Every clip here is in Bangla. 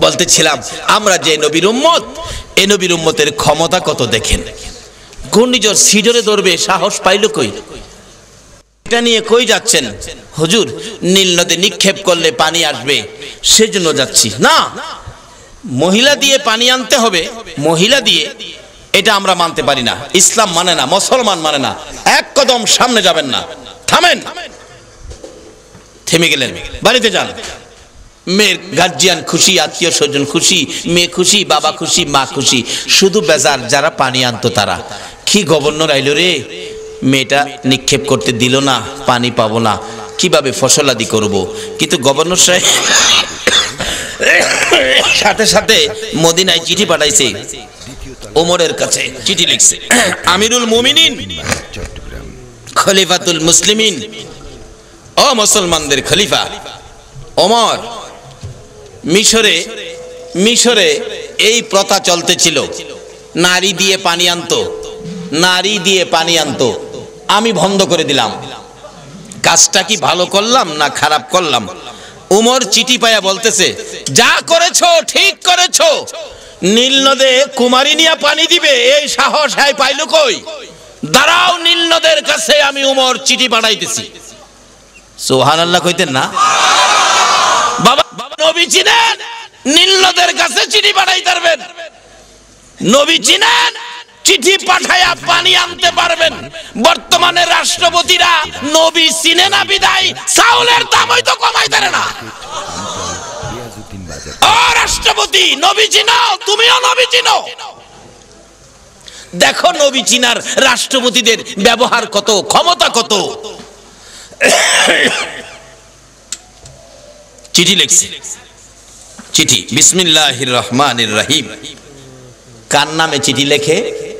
বলতেছিলাম আমরা যে নবীর উম্মত, এই নবীর উম্মতের ক্ষমতা কত দেখেন। ঘূর্ণিঝড় সিডরে ধরবে সাহস পাইল কই? এটা নিয়ে কই যাচ্ছেন? হুজুর নীল নদে নিক্ষেপ করলে পানি আসবে সেজন্য যাচ্ছি। না, মহিলা দিয়ে পানি আনতে হবে, মহিলা দিয়ে, এটা আমরা মানতে পারি না। ইসলাম মানে না, মুসলমান মানে না। এক কদম সামনে যাবেন না, থামেন। থেমে গেলেন, বাড়িতে যান। মেয়ের গার্জিয়ান খুশি, আত্মীয় স্বজন খুশি, মেয়ে খুশি, বাবা খুশি, মা খুশি। শুধু বেজার যারা পানি আনতো তারা। কি গভর্নর আইলো রে, মেয়েটা নিক্ষেপ করতে দিল না, পানি পাবো না, কিভাবে ফসলাদি করব। কিন্তু গভর্নর সাহেব সাথে সাথে মদিনায় চিঠি পাঠাইছে, ওমরের কাছে চিঠি লিখছে। আমিরুল মুমিনিন, খলিফাতুল মুসলিমিন, ও মুসলমানদের খলিফা ওমর, মিশরে এই প্রথা চলতেছিল, নারী দিয়ে পানি আনতো, নারী দিয়ে পানি আনতো। আমি বন্ধ করে দিলাম। কাজটা কি ভালো করলাম না খারাপ করলাম? উমর চিঠি পায়া বলতেছে, যা করেছো ঠিক করেছো। নীল নদে কুমারী নিয়ে পানি দিবে এই সাহস হয় পাইলো কই? দাঁড়াও, নীল নদের কাছে আমি উমর চিঠি পাঠাইতেছি। সুবহানাল্লাহ কইতেন না? বাবা নবী চিনেন, নীল নদের কাছে চিঠি পাঠাইতে পারবেন। নবী চিনেন, চিঠি পাঠায়া পানি আনতে পারবেন। বর্তমানে রাষ্ট্রপতিরা নবী চিনে না বিদায় চাউলের দাম হয়তো কমাইতে না। ও রাষ্ট্রপতি, নবী চিনো, তুমিও নবী চিনো। দেখো নবী চিনার রাষ্ট্রপতিদের ব্যবহার কত, ক্ষমতা কত। চিঠি লিখছে, চিঠি বিসমিল্লাহির রহমানির রহিম। কার নামে চিঠি লেখে?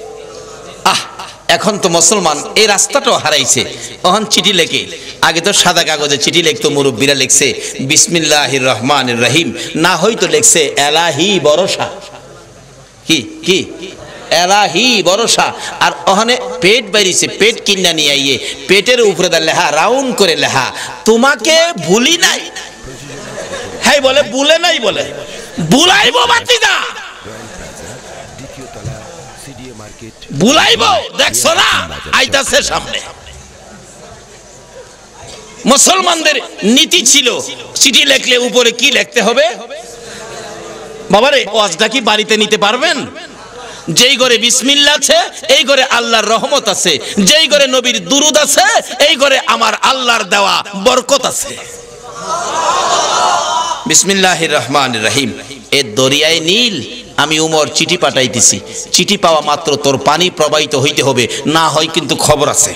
এখন তো মুসলমান এই রাস্তাটাও হারাইছে, এখন চিঠি লেখে। আগে তো সাদা কাগজে চিঠি লিখতো, মুরব্বীরা লিখছে বিসমিল্লাহির রহমানির রহিম, না হয়তো লিখছে এলাহি ভরসা। কি কি এলাহি ভরসা। আর ওখানে পেট বাইরিছে, পেট কিনা নিয়ে আইয়ে পেটের উপরে দা লেখা, রাউন্ড করে লেখা, তোমাকে ভুলি নাই। হ্যাঁ বলে ভুলে নাই, বলে ভুলাইবো বাতিদা, ভুলাইবো। দেখছো না আইতাছে সামনে। মুসলমানদের নীতি ছিল, চিঠি লিখলে উপরে কি লিখতে হবে? বাবারে ওয়াজটা কি বাড়িতে নিতে পারবেন? যেই ঘরে বিসমিল্লাহ আছে এই ঘরে আল্লাহর রহমত আছে, যেই ঘরে নবীর দুরুদ আছে এই ঘরে আমার আল্লাহর দেওয়া বরকত আছে। বিসমিল্লাহির রহমানির রহিম। এ দরিয়ায় নীল আমি উমর চিঠি পাঠাইতেছি। চিঠি পাওয়া মাত্র তোর পানি প্রবাহিত হইতে হবে, না হয় কিন্তু খবর আছে।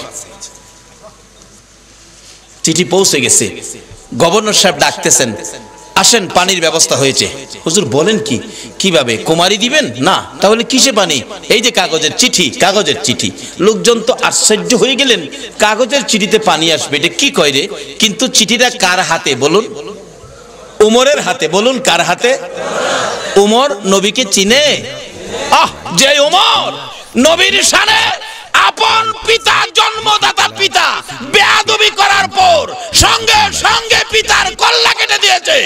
চিঠি পৌঁছে গেছে, গভর্নর সাহেব ডাকতেছেন, আসেন পানির ব্যবস্থা হয়েছে। হুজুর বলেন কি, কিভাবে? কুমারী দিবেন না? তাহলে কিসে পানি? এই যে কাগজের চিঠি, কাগজের চিঠি। লোকজন তো আশ্চর্য হয়ে গেলেন, কাগজের চিঠিতে পানি আসবে, এটা কি কয় রে? কিন্তু চিঠিটা কার হাতে বলুন? উমরের হাতে। বলুন কার হাতে? উমর নবীকে চিনে। যে উমর নবীর শানে আপন পিতা, জন্মদাতা পিতা বেয়াদবি করার পর সঙ্গে সঙ্গে পিতার কল্লা কেটে দিয়েছে।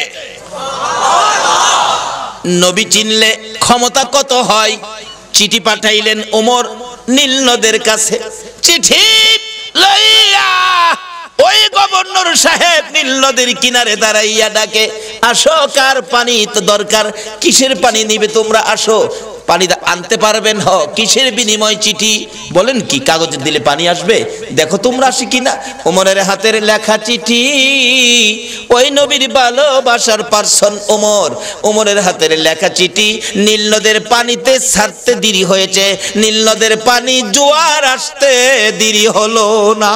নবী চিনলে ক্ষমতা কত হয়। চিঠি পাঠাইলেন ওমর নীল নদের কাছে। চিঠি লইয়া ওই গভর্নর সাহেব নীল নদের কিনারে দাঁড়াইয়া ডাকে, আসো, কার পানি তো দরকার, কিসের পানি নিবে তোমরা, আসো, পানি আনতে পারবেন? হ, কিসের বিনিময় চিঠি? বলেন কি কাগজ দিলে পানি আসবে? দেখো তোমরা আসি কিনা। ওমরের হাতের লেখা চিঠি, ওই নবীর ভালোবাসার পার্সন ওমর, ওমরের হাতের লেখা চিঠি। নীল নদের পানিতে ছাড়তে দেরি হয়েছে, নীল নদের পানি জোয়ার আসতে দেরি হলো না।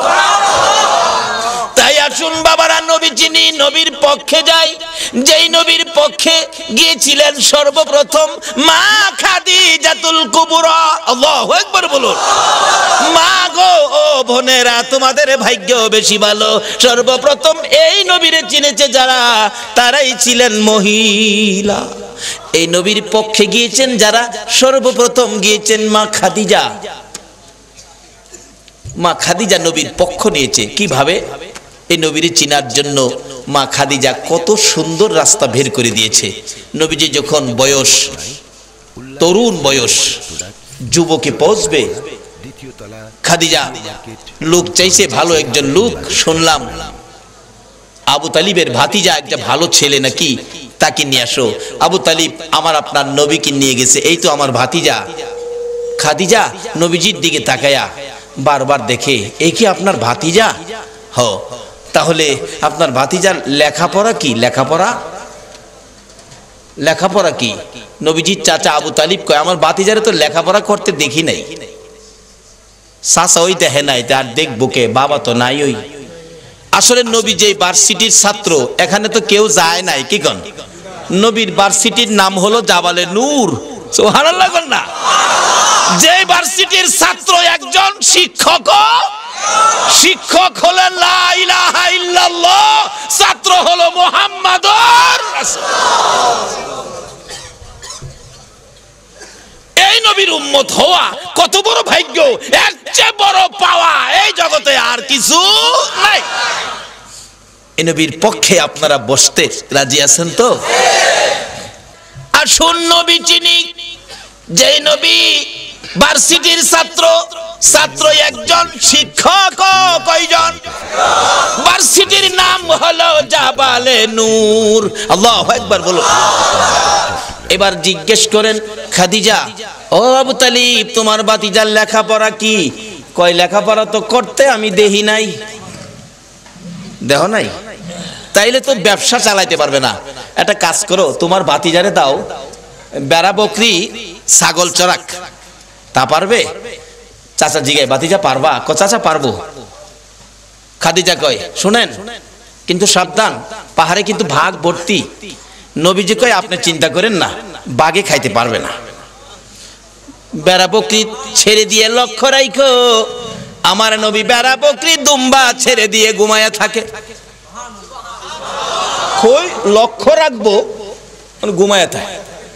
তাই আসুন বাবারা, নবী চিনি, নবীর পক্ষে যাই। যেই নবীর পক্ষে গিয়েছিলেন সর্বপ্রথম মা খাদিজাতুল কুবরা। আল্লাহু আকবার বলুন। মা গো, ও বোনেরা, তোমাদের ভাগ্য বেশি ভালো। সর্বপ্রথম এই নবীরে চিনেছে যারা, তারাই ছিলেন মহিলা। এই নবীর পক্ষে গিয়েছেন যারা, সর্বপ্রথম গিয়েছেন মা খাদিজা। মা খাদিজা নবীর পক্ষ নিয়েছে। কিভাবে? এই নবীর চিনার জন্য মা খাদিজা কত সুন্দর রাস্তা বের করে দিয়েছে। নবীজি যখন বয়স, তরুণ বয়স, যুবকে পৌঁছবে, খাদিজা লোক চাইছে, ভালো একজন লোক শুনলাম আবু তালিবের ভাতিজা একটা ভালো ছেলে নাকি, তাকে নিয়ে আসো। আবু তালিব আমার আপনার নবীকে নিয়ে গেছে, এই তো আমার ভাতিজা। খাদিজা নবীজির দিকে তাকায়া বারবার দেখে, এই কি আপনার ভাতিজা? হ, তাহলে আপনার ভাতিজার লেখাপড়া কি? লেখাপড়া কি? নবীজির চাচা আবু তালিব কয়, আমার ভাতিজারে তো লেখাপড়া করতে দেখি নাই। চাচা ওই দেখে নাই, তার দেখবো কে? বাবা তো নাই। ওই আসলে নবী যে ভার্সিটির ছাত্র, এখানে তো কেউ যায় নাই, কি কন? নবীর ভার্সিটির নাম হলো জাবালে নূর। সুবহানাল্লাহ বলেন না? যে ভার্সিটির ছাত্র একজন শিক্ষক হলেন লা ইলাহা ইল্লাল্লাহ, ছাত্র হলো মুহাম্মাদুর রাসূলুল্লাহ। এই নবীর উম্মত হওয়া কত বড় ভাগ্য, এর চেয়ে বড় পাওয়া এই জগতে আর কিছু নাই। এই নবীর পক্ষে আপনারা বসতে রাজি আছেন তো? আসুন নবী চিনি। যে নবী ভার্সিটির ছাত্র একজন, শিক্ষক কয়জন? ভার্সিটির নাম হলো জাবালে নূর। আল্লাহু আকবার বলো। এবার জিজ্ঞেস করেন খাদিজা, ও আবু তালিব তোমার ভাতিজার লেখাপড়া কি? কয় লেখাপড়া তো করতে আমি দেখি নাই। দেহ নাই? তাইলে তো ব্যবসা চালাইতে পারবে না। একটা কাজ করো, তোমার ভাতিজারে দাও বেড়া বকরি ছাগল চরাক, তা পারবে? চাচা জিগায়, ভাতিজা পারবা? ক চাচা পারবো। খাদিজা কয়, শুনেন কিন্তু সাবধান, পাহাড়ে কিন্তু ভাগ ভর্তি। নবীজি কয়, আপনি চিন্তা করেন না, বাঘে খাইতে পারবে না। বেড়া বকরি ছেড়ে দিয়ে লক্ষ্য রাখো, আমার নবী বেড়া বকরি দুম্বা ছেড়ে দিয়ে ঘুমায়া থাকে। কই লক্ষ্য রাখবো, ঘুমায়া থাকে।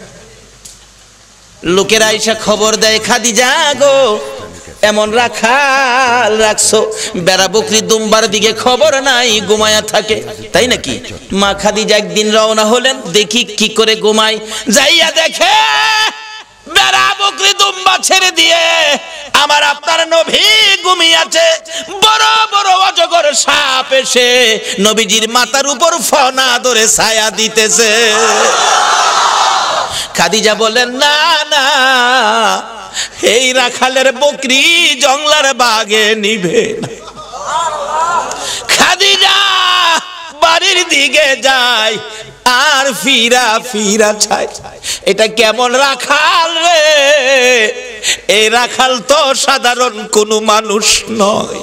লোকেরা এসে খবর দেয়, খাদিজা গো এমন রাখাল রাখছো, বেড়া বকরি দুম্বার দিকে খবর নাই, ঘুমায়া থাকে। তাই নাকি? মা খাদিজা একদিন রওনা হলেন, দেখি কি করে ঘুমায়। যাইয়া দেখে বেড়া বকরি দুম্বা ছেড়ে দিয়ে আমার আপনার নবী ঘুমিয়েছে। বড় বড় অজগর সাপ এসে নবীজির মাথার উপর ফনা ধরে ছায়া দিতেছে। খাদিজা বলেন, না না, এই রাখালের বকরি জংলার বাগে নিবে না। খাদিজা বাড়ির দিকে যায় আর ফিরা চায়। এটা কেমন রাখাল রে? এই রাখাল তো সাধারণ কোনো মানুষ নয়।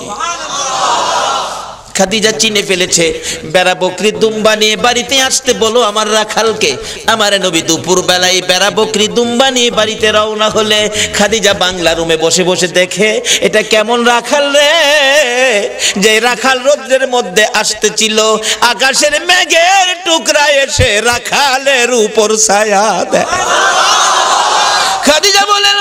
খাদিজা চিনে ফেলেছে। বেড়া বকরি দুম্বা নিয়ে বাড়িতে আসতে বলো আমার রাখালকে। আমার নবী দুপুর বেলায় বেড়া বকরি দুম্বা নিয়ে বাড়িতে রওনা হলে খাদিজা বাংলা রুমে বসে বসে দেখে, এটা কেমন রাখাল রে? যে রাখাল রৌদ্রের মধ্যে আসতেছিল, আকাশের মেঘের টুকরা এসে রাখালের উপর ছায়া দেয়। খাদিজা বলেন,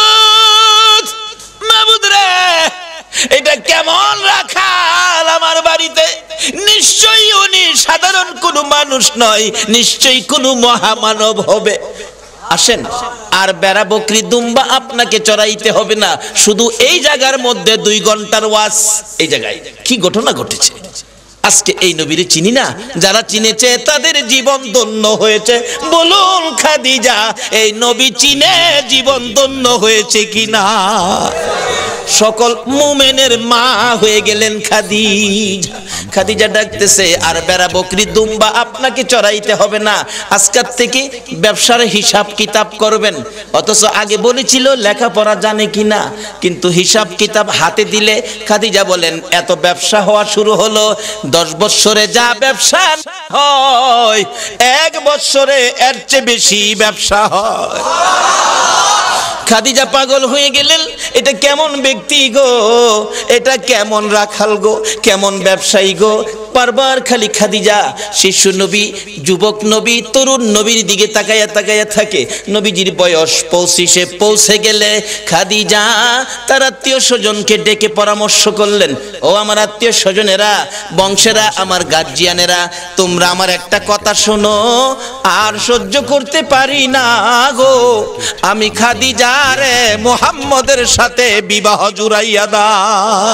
মাবুদ রে, এটা কেমন রাখাল আমার বাড়িতে? নিশ্চয়ই উনি সাধারণ কোনো মানুষ নয়, নিশ্চয়ই কোনো মহামানব হবে। আসেন, আর বেড়া বকরি দুম্বা আপনাকে চড়াইতে হবে না, শুধু এই জায়গার মধ্যে 2 ঘন্টার ওয়াজ। এই জায়গায় কি ঘটনা ঘটেছে আজকে এই নবীরে চিনি না, যারা চিনেছে তাদের জীবন ধন্য হয়েছে। বলুন খাদিজা, এই নবী চিনে জীবন ধন্য হয়েছে কিনা? সকল মুমিনের মা হয়ে গেলেন খাদিজা। খাদিজা ডাকতেছে, আর বেড়া বকরি দুম্বা আপনাকে চড়াইতে হবে না, আজকের থেকে ব্যবসার হিসাব কিতাব করবেন। অথচ আগে বলেছিল লেখাপড়া জানে কিনা, কিন্তু হিসাব কিতাব হাতে দিলে খাদিজা বলেন এত ব্যবসা হওয়া শুরু হলো। 10 বছরে যা ব্যবসা হয় 1 বছরে এর চেয়ে বেশি ব্যবসা হয়। খাদিজা পাগল হয়ে গেলেন, এটা কেমন ব্যক্তি গো, এটা কেমন রাখাল গো, কেমন ব্যবসায়ী গো। বারবার খালি খাদিজা শিশু নবী, যুবক নবী, তরুণ নবীর দিকে তাকায়া তাকায়া থাকে। নবীজির বয়স পৌঁছে গেলে খাদিজা তার আত্মীয় স্বজনকে ডেকে পরামর্শ করলেন, ও আমার আত্মীয় স্বজনেরা, বংশেরা, আমার গার্জিয়ানেরা, তোমরা আমার একটা কথা শোনো, আর সহ্য করতে পারি না গো, আমি খাদিজারে মুহাম্মদের সাথে বিবাহ জুড়াইয়া দাও।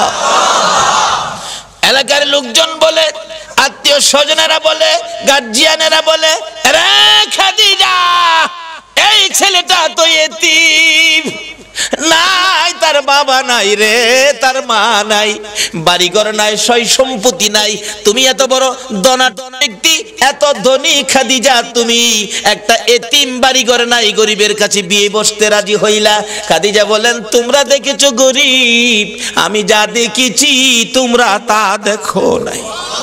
এলাকার লোকজন বলে, আত্মীয় স্বজনেরা বলে, গার্জিয়ানেরা বলে, রে খাদিজা, এই ছেলেটা তো এতিম, নাই তার বাবা নাই রে, তার মা নাই, বাড়িঘর নাই, সয় সম্পত্তি নাই, তুমি এত বড় ব্যক্তি, এত ধনী খাদিজা, তুমি একটা এতিম, বাড়িঘর নাই, গরিবের কাছে বিয়ে বসতে রাজি হইলা। খাদিজা বলেন, তোমরা দেখেছো গরিব, আমি যা দেখেছি তোমরা তা দেখো নাই।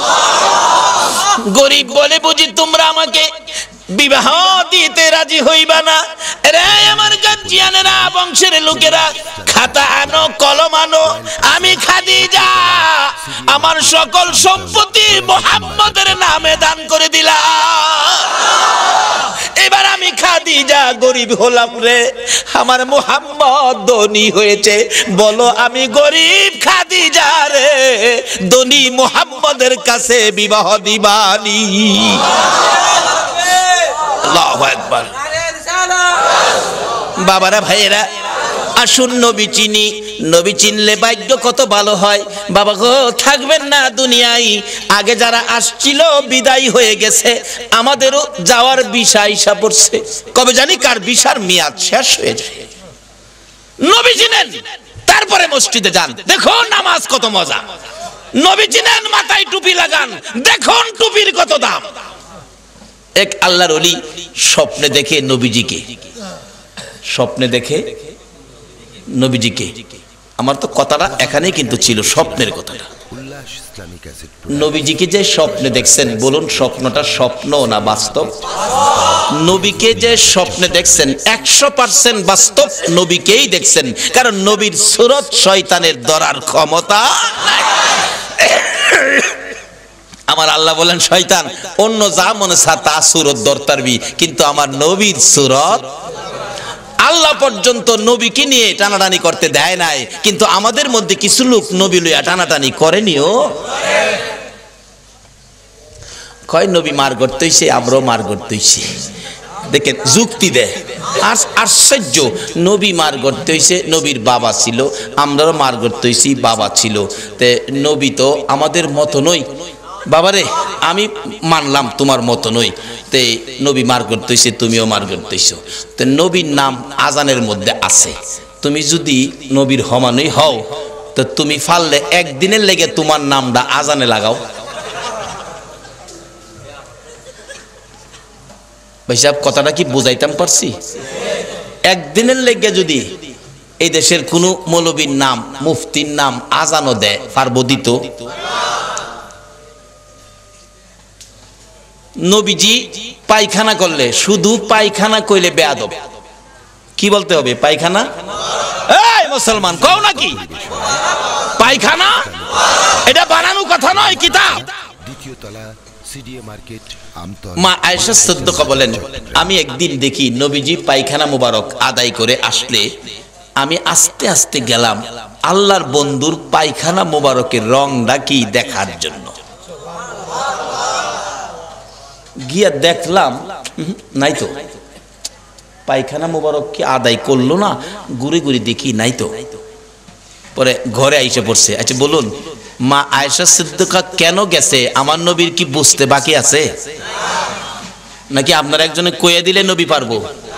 গরিব বলে বুঝি তোমরা আমাকে বিবাহ দিতে রাজি হইবা না? রে আমার গার্জিয়ানেরা, বংশের লোকেরা, খাতা আনো, কলম আনো, আমি খাদিজা আমার সকল সম্পত্তি মুহাম্মদের নামে দান করে দিলাম। এবার আমি খাদিজা গরিব হলাম রে, আমার মুহাম্মদ ধনী হয়েছে, বলো আমি গরিব খাদিজা রে ধনী মুহাম্মদের কাছে বিবাহ দিবানি? আল্লাহু আকবার। বাবারা, ভাইয়েরা, আসুন নবী চিনি। নবী চিনলে ভাগ্য কত ভালো হয়। বাবা গো, থাকবেন না দুনিয়ায়, আগে যারা আসছিল বিদায় হয়ে গেছে, আমাদেরও যাওয়ার ভিসা আইসা পড়ছে। কবে জানি কার ভিসার মেয়াদ শেষ হয়ে যায়। নবী চিনেন, তারপরে মসজিদে যান, দেখুন নামাজ কত মজা। নবী চিনেন, মাথায় টুপি লাগান, দেখুন টুপির কত দাম। এক আল্লাহর ওলি স্বপ্নে দেখে নবীজিকে, স্বপ্নে দেখে নবীজিকে। আমার তো কথাটা এখানেই কিন্তু ছিল, স্বপ্নের কথাটা। নবীজিকে যে স্বপ্নে দেখছেন, বলুন স্বপ্নটা স্বপ্ন না বাস্তব? নবীকে যে স্বপ্নে দেখছেন 100% বাস্তব, নবীকেই দেখছেন, কারণ নবীর সুরত শয়তানের ধরার ক্ষমতা নাই। আমার আল্লাহ বলেন, শয়তান অন্য যা মনে চা তা সুরত ধরতারবি, কিন্তু আমার নবীর সুরত আল্লাহ পর্যন্ত নবীকে নিয়ে টানাটানি করতে দেয় নাই। কিন্তু আমাদের মধ্যে কিছু লোক নবী লইয়া টানাটানি করেনিও। কয় নবী মার করতে হইছে, আমরাও মার করতে হইছে। দেখেন যুক্তি দেয়, আশ্চর্য। নবী মার করতে হইছে, নবীর বাবা ছিল, আমরাও মার করতে হইছি, বাবা ছিল। তে নবী তো আমাদের মতো নই। বাবারে, আমি মানলাম তোমার মতো নই, তে নবী মার করতেছে, তুমিও মার করতেছো। তো নবীর নাম আজানের মধ্যে আছে। তুমি যদি নবীর হমানই হও, তো তুমি পারলে একদিনের লেগে তোমার নামটা আজানে লাগাও। ভাই সাহেব, কথাটা কি বুঝাইতাম পারছি? একদিনের লেগে যদি এই দেশের কোনো মৌলবীর নাম, মুফতির নাম আজানও দেয়, পারবো দিত? নবীজি পায়খানা করলে, শুধু পায়খানা কইলে বেয়াদব, কি বলতে হবে? পায়খানা। এই মুসলমান, কও নাকি পায়খানা? এটা বানানো কথা নয়, কিতাব। দ্বিতীয় তলা, সিডিএ মার্কেট, আমতলা। মা আয়েশা সিদ্দিকা বলেন, আমি একদিন দেখি নবীজি পায়খানা মুবারক আদায় করে আসলে আমি আস্তে আস্তে গেলাম আল্লাহর বন্ধুর পায়খানা মুবারকের রংটা কি দেখার জন্য। গিয়া দেখলাম নাই তো, পায়খানা মুবারক কি আদায় করলো না, ঘুরে ঘুরে দেখি নাই তো। পরে ঘরে আইসে পড়ছে। আচ্ছা বলুন, মা আয়েশা সিদ্দিকা কেন গেছে? আমার নবীর কি বুঝতে বাকি আছে? নাকি আপনার একজনে কইয়া দিলে নবী পারবো?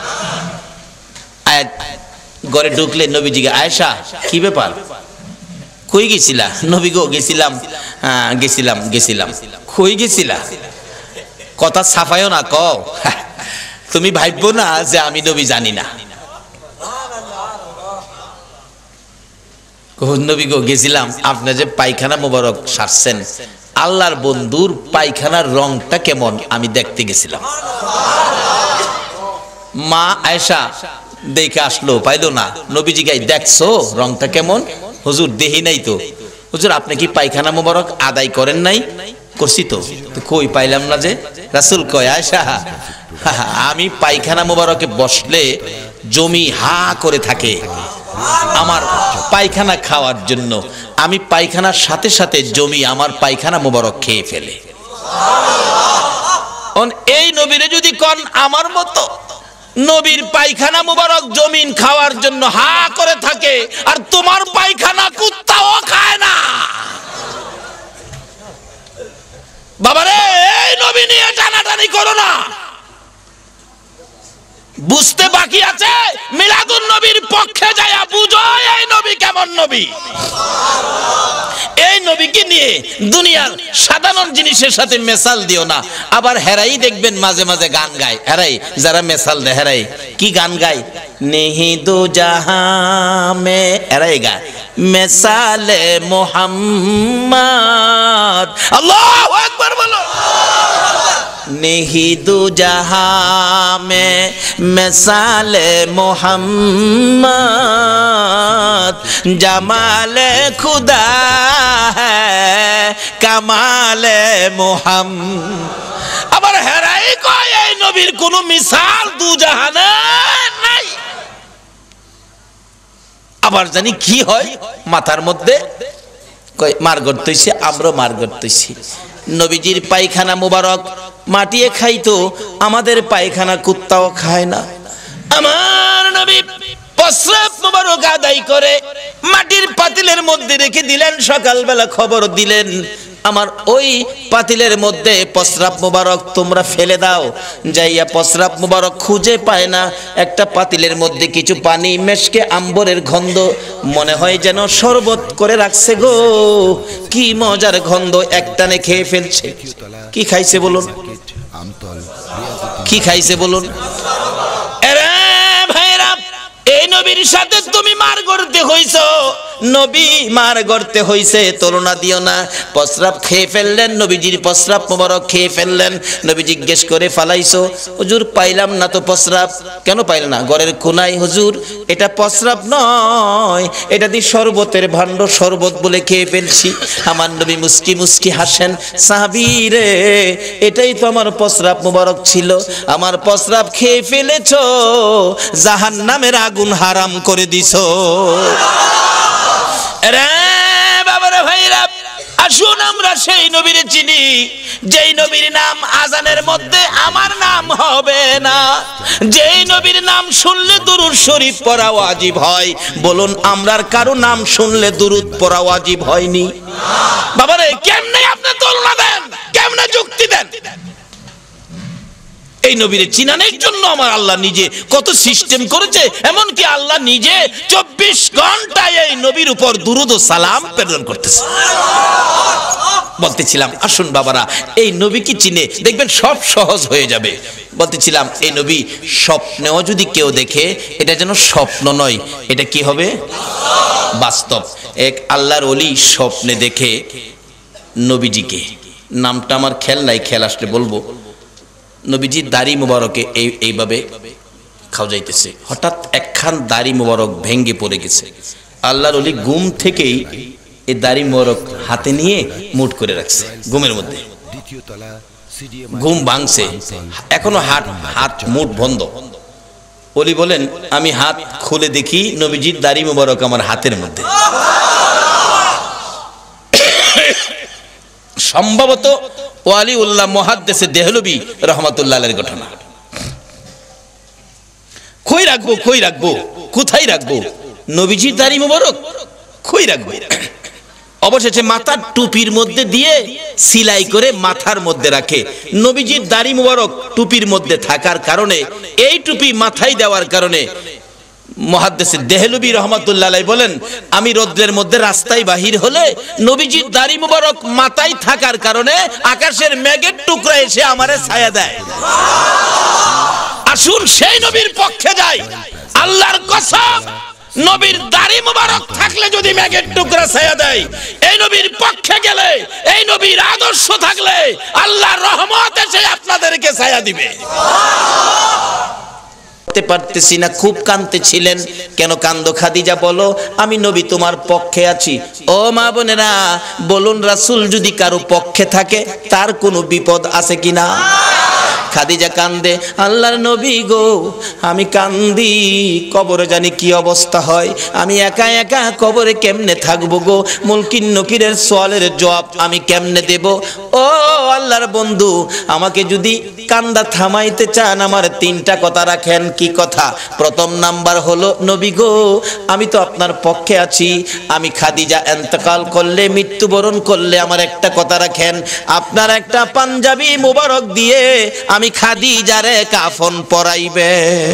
ঘরে ঢুকলে নবীজিকে, আয়েশা কি ব্যাপার, কই গেছিলা? নবী গো গেছিলাম, গেছিলাম গেছিলাম। কই গেছিলা? কথা ছাপায়ও না, কও। তুমি ভাববো না যে আমি নবী জানি না। নবী গো গেছিলাম, আপনি যে পায়খানা মোবারক সারছেন, আল্লাহর বন্ধুর পায়খানার রংটা কেমন আমি দেখতে গেছিলাম। মা আয়েশা দেখে আসলো, পাইলো না। নবীজি গাই, দেখছো রংটা কেমন? হুজুর দেহি নাই তো। হুজুর আপনি কি পায়খানা মোবারক আদায় করেন নাই? করছি তো, কই পাইলাম না যে। রাসূল কয় আয়েশা আমি পায়খানা মোবারকে বসলে জমি হা করে থাকে আমার পায়খানা খাওয়ার জন্য, আমি পায়খানার সাথে সাথে জমি আমার পায়খানা মোবারক খেয়ে ফেলে। এই নবীরে যদি কোন আমার মতো নবীর পায়খানা মোবারক জমিন খাওয়ার জন্য হা করে থাকে, আর তোমার পায়খানা কুত্তাও খায় না, বাবারে এই নবী নিয়ে টানাটানি করো না। বুঝতে বাকি আছে, মিলাদুন নবীর পক্ষে যায় বুঝো এই নবী কেমন নবী। এই নবীকে নিয়ে দুনিয়ার সাধারণ জিনিসের সাথে মেসাল দিও না। আবার হেরাই দেখবেন মাঝে মাঝে গান গায়, হেরাই যারা মেসাল দেয় হেরাই কি গান গায়, নেহি দো জাহাঁ মে, হেরাই গায় মেসালে মোহাম্মদ। আল্লাহু আকবার বলো। नहीं दो जहां में मिसाल मोहम्मद, जमाल खुदा है कमाल मोहम्मद। আবার হেরাই কয় এই নবীর কোন মিসাল দু জাহানে নাই। আবার জানি কি হয় মাথার মধ্যে কয় মার গড়তেছে, আমরা মার গড়তেছি। নবীজির পায়খানা মুবারক মাটিয়ে খাইতো, আমাদের পায়খানা কুত্তাও খায় না। আমার নবী প্রস্রাব মুবারক আদায় করে মাটির পাতিলের মধ্যে রেখে দিলেন। সকালবেলা খবর দিলেন আমার ওই পাতিলের মধ্যে প্রস্রাব মুবারক তোমরা ফেলে দাও। যাইয়া প্রস্রাব মুবারক খুঁজে পায় না। একটা পাতিলের মধ্যে কিছু পানি, মেশকে আম্বরের গন্ধ, মনে হয় যেন শরবত করে রাখছে গো, কি মজার গন্ধ, একটানে খেয়ে ফেলছে। কি খাইছে বলুন, কি খাইছে বলুন? আরে ভাইরা, এই নবীর সাথে তুমি মার গড়তে হইছো, নবী মার গড়তে হইছে, তুলনা দিও না। প্রস্রাব খেয়ে ফেললেন, নবীজির প্রস্রাব মোবারক খেয়ে ফেললেন। নবী জিজ্ঞেস করে ফালাইছো, হুজুর পাইলাম না তো প্রস্রাব। কেন পাইল না? ঘরের কোনায়। হুজুর এটা প্রস্রাব নয়, এটা দিয়ে শরবতের ভাণ্ড, শরবত বলে খেয়ে ফেলছি। আমার নবী মুস্কি মুস্কি হাসেন, সাহাবী রে এটাই তো আমার প্রস্রাব মোবারক ছিল, আমার প্রস্রাব খেয়ে ফেলেছো, জাহান্নামের আগুন হারাম করে দিছো। রে বাবারে ভাইরা, আসুন আমরা সেই নবীরে চিনি যেই নবীর নাম আজানের মধ্যে আমার নাম হবে না, যেই নবীর নাম শুনলে দুরূদ শরীফ পড়া ওয়াজিব হয়। বলুন আমরার কারো নাম শুনলে দুরূদ পড়া ওয়াজিব হয়নি? বাবারে কেমনে আপনি তুলনা দেন, কেমনে যুক্তি দেন? এই নবীরে চিনানোর জন্য আমার আল্লাহ নিজে কত সিস্টেম করেছে। এমনকি আল্লাহ নিজে 24 ঘন্টায় এই নবীর উপর দুরূদ ও সালাম প্রেরণ করতেছে। বলতেছিলাম আসুন বাবারা এই নবীকে চিনে দেখবেন সব সহজ হয়ে যাবে। বলতেছিলাম এই নবী স্বপ্নেও যদি কেউ দেখে, এটা যেন স্বপ্ন নয়, এটা কি হবে? বাস্তব। এক আল্লাহর ওলি স্বপ্নে দেখে নবীজিকে, নামটা আমার খেয়াল নাই, খেয়াল আসলে বলবো। নবীজির দাড়ি মুবারকে এইভাবে খাওয়া যাইতেছে, হঠাৎ একখান দাড়ি মুবারক ভেঙ্গে পড়ে গেছে। আল্লাহর ওলি ঘুম থেকেই এই দাড়ি মুবারক হাতে নিয়ে মুঠ করে রাখছে ঘুমের মধ্যে। ঘুম ভাঙছে, এখনো হাত মুঠ বন্ধ। ওলি বলেন আমি হাত খুলে দেখি নবীজির দাড়ি মুবারক আমার হাতের মধ্যে। সম্ভবত ওয়ালিউল্লাহ মুহাদ্দিস দেহলভী রাহমাতুল্লাহ আলাইহির ঘটনা। কই রাখবো, কই রাখবো, কোথায় রাখবো? নবীজির দাড়ি মুবারক কই রাখবো? অবশেষে মাথার টুপির মধ্যে দিয়ে সিলাই করে মাথার মধ্যে রাখে। নবীজির দাড়ি মুবারক টুপির মধ্যে থাকার কারণে, এই টুপি মাথায় দেওয়ার কারণে মুহাদ্দিস দেহলভী রাহমাতুল্লাহ আলাইহি বলেন আমি রৌদ্রের মধ্যে রাস্তায় বাহির হলে নবীজির দাড়ি মুবারক মাথায় থাকার কারণে আকাশের মেঘের টুকরা এসে আমারে ছায়া দেয়। আসুন সেই নবীর পক্ষে যাই। আল্লাহর কসম, নবীর দাড়ি মুবারক থাকলে যদি মেঘের টুকরা ছায়া দেয়, এই নবীর পক্ষে গেলে, এই নবীর আদর্শ থাকলে আল্লাহর রহমত এসে আপনাদেরকে ছায়া দিবে। পারতেছি না, খুব কাঁদতেছিলেন। কেন কান্দো খাদিজা বলো? আমি নবী তোমার পক্ষে আছি। ও মা বোনেরা বলুন, রাসূল যদি কারো পক্ষে থাকে তার কোনো বিপদ আছে কিনা? খাদিজা কান্দে, আল্লাহর নবী গো আমি কান্দি, কবরে জানি কি অবস্থা হয়, আমি একা একা কবরে কেমনে থাকবো গো, মুনকির নকিরের সওয়ালের জবাব আমি কেমনে দেব? ও আল্লাহর বন্ধু, আমাকে যদি কান্দা থামাইতে চান আমার তিনটা কথা রাখেন। কি কথা? প্রথম নাম্বার হলো, নবী গো আমি তো আপনার পক্ষে আছি, আমি খাদিজা ইন্তেকাল করলে, মৃত্যুবরণ করলে আমার একটা কথা রাখেন, আপনার একটা পাঞ্জাবি মুবারক দিয়ে আমি খাদিজারে কাফন পরাইবে।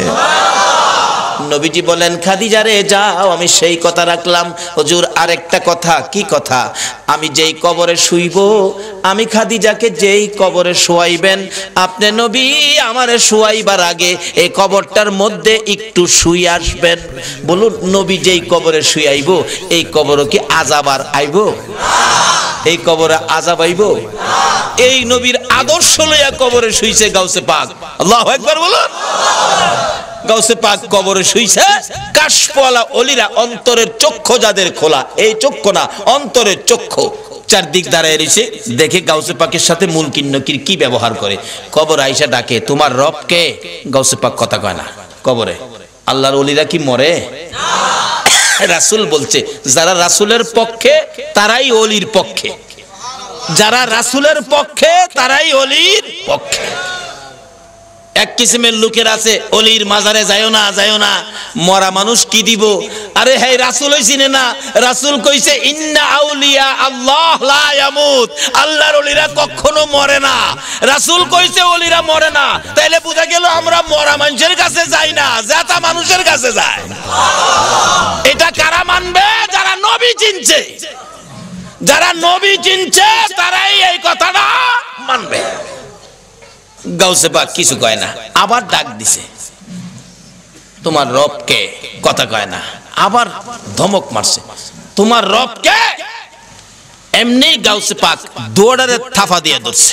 নবীজি বলেন, খাদিজারে যাও, আমি সেই কথা রাখলাম। হুজুর আরেকটা কথা। কি কথা? আমি যেই কবরে শুইব, আমি খাদিজাকে যেই কবরে শোয়াইবেন, আপনি নবী আমারে শোয়াইবার আগে এই কবরটার মধ্যে একটু শুই আসবেন। বলুন, নবী যেই কবরে শুয়াইব এই কবরও কি আযাব আর আইব? এই কবরে আযাব আইব? এই নবীর আদর্শ লইয়া কবরে শুইছে গাউসে পাক। আল্লাহু আকবার বলুন। গাউসে পাক কবরে শুইছে, কাশফওয়ালা ওলিরা অন্তরের চক্ষু যাদের খোলা, এই চক্ষু না অন্তরের চক্ষু, চারদিক দাঁড়ায় রয়েছে, দেখে গাউসে পাকের সাথে মুনকির নকির কি ব্যবহার করে। কবর আইসা ডাকে, তোমার রব কে? গাউসে পাক কথা কয় না কবরে। আল্লাহর ওলিরা কি মরে? রাসূল বলছে, যারা রাসূলের পক্ষে তারাই ওলির পক্ষে, যারা রাসূলের পক্ষে তারাই ওলির পক্ষে। এক কিসিমের লোকের আছে, অলির মাজারে যাইও না, যাইও না, মরা মানুষ কি দিব? আরে হ্যাঁ, রাসূল হইছিনে না? রাসূল কইছে, ইন্না আউলিয়া আল্লাহ লা ইয়ামুত, আল্লাহর ওলিরা কখনো মরে না। রাসূল কইছে ওলিরা মরে না, তাইলে বুঝা গেল আমরা মরা মানুষের কাছে যাই না, জাতা মানুষের কাছে যায়। এটা কারা মানবে? যারা নবী চিনছে। যারা নবী চিনছে তারাই এই কথাটা মানবে। গাউসে পাক কিছু কয় না, আবার ডাক দিছে, তোমার রব কে? কথা কয় না, আবার ধমক মারছে, তোমার রব কে? এমনি গাউসে পাক দৌড়ারে থাফা দিয়ে ধরছে।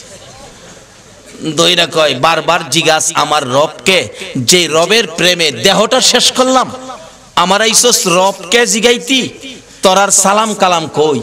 দইরা কয়, বারবার জিজ্ঞাস আমার রব কে? যে রবের প্রেমে দেহটা শেষ করলাম, আমার আইসস রব কে জিগাইতি? তোরার সালাম কালাম কই?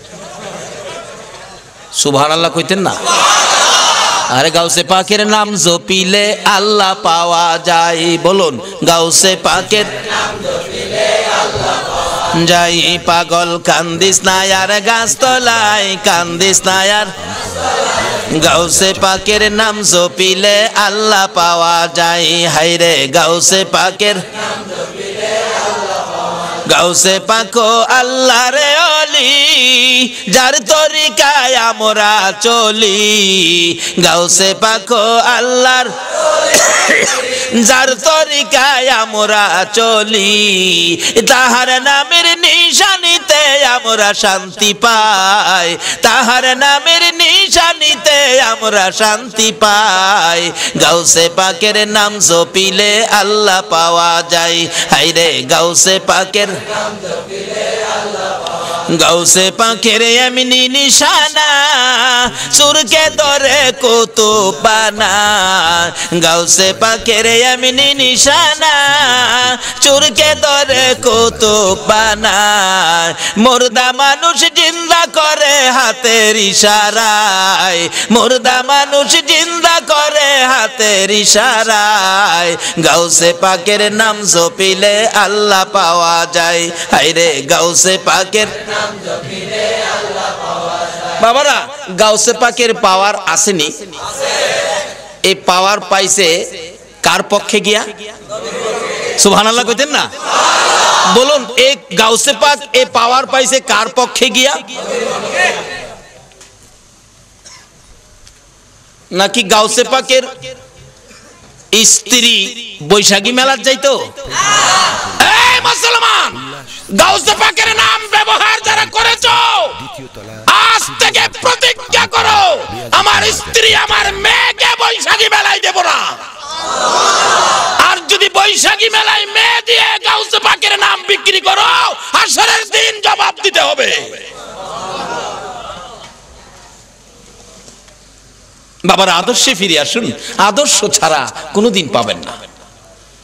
সুবহানাল্লাহ কইতেন না? আরে গাউসে পাকের নাম জপিলে আল্লাহ পাওয়া যায়। বলুন, গাউসে পাকের নাম জপিলে আল্লাহ পাওয়া যায়। পাগল কান্দিস না আর গাছতলায়, কান্দিস না আর। গাউসে পাকের নাম জপিলে আল্লাহ পাওয়া যায়। হায়রে গাউসে পাকের নাম জপিলে আল্লাহ পাওয়া যায়। গাউসে পাকো আল্লাহর ওলি, যার তরিকায় আমরা চলি। গাউসে পাকো আল্লাহর যার তরিকায় আমরা চলি, তাহার নামের নিশানিতে আমরা শান্তি পাই, তাহার নামের নিশানিতে আমরা শান্তি পাই। গাউসে পাকের নাম জপিলে আল্লাহ পাওয়া যায়। হায়রে গাউসে পাকের নাম জপিলে আল্লাহ পাওয়া যায়। গাউসে পাকের এমনি নিশানা, সুরকে ধরে কুতুবানা। গাউসে পাকের এমনি নিশানা, চুরকে ধরে কুতুবানা। মুর্দা মানুষ জিন্দা করে হাতের ইশারায়, মুর্দা মানুষ জিন্দা করে হাতের ইশারায়। গাউসে পাকের নাম জপিলে আল্লাহ পাওয়া যায়। হায়রে গাউসে পাকের নাম জপিলে আল্লাহ পাওয়া যায়। বাবারা, গাউসে পাকের পাওয়ার আসেনি? এই পাওয়ার পাইছে কার পক্ষে গিয়া? সুবহানাল্লাহ কইতেন না? বলুন, এই গাউসে পাক এই পাওয়ার পাইছে কার পক্ষে গিয়া? নাকি গাউসে পাকের স্ত্রী বৈশাখী মেলার যাইতো? এই মুসলমান, গাউসে পাকের নাম ব্যবহার যারা করেছো, আজ থেকে প্রতিজ্ঞা করো, আমার স্ত্রী আমার মেয়েকে বৈশাখী মেলায় দেব না। আর যদি বৈশাখী মেলায় মেয়ে দিয়ে গাউসে পাকের নাম বিক্রি করো, হাসরের দিন জবাব দিতে হবে। বাবার আদর্শে ফিরে আসুন, আদর্শ ছাড়া কোনোদিন পাবেন না।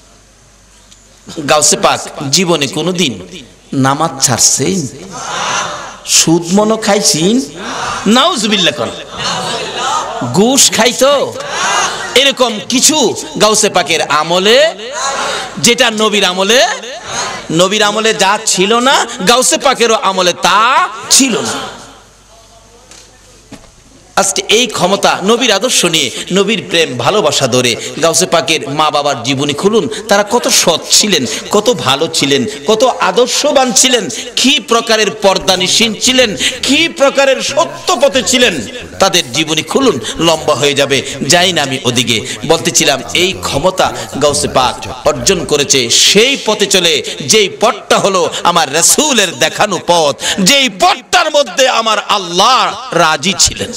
গাউসে পাক জীবনে কোনোদিন নামাজ ছাড়ছেন? সুদ মনো খাইছেন? নাউজুবিল্লাহ কোন ঘুষ খাইতো? এরকম কিছু গাউসে পাকের আমলে, যেটা নবীর আমলে, নবীর আমলে যা ছিল না গাউসে পাকেরও আমলে তা ছিল না। আজকে এই ক্ষমতা নবীর আদর্শ নিয়ে, নবীর প্রেম ভালোবাসা ধরে গাউসে পাকের মা বাবার জীবনী খুলুন। তারা কত সৎ ছিলেন, কত ভালো ছিলেন, কত আদর্শবান ছিলেন, কি প্রকারের পর্দানিশীন ছিলেন, কি প্রকারের সত্য পথে ছিলেন। তাদের জীবনী খুলুন, লম্বা হয়ে যাবে। যাই না আমি ওদিকে, বলতেছিলাম এই ক্ষমতা গাউসে পাক অর্জন করেছে সেই পথে চলে, যেই পথটা হলো আমার রাসূলের দেখানো পথ, যেই পথটার মধ্যে আমার আল্লাহ রাজি ছিলেন।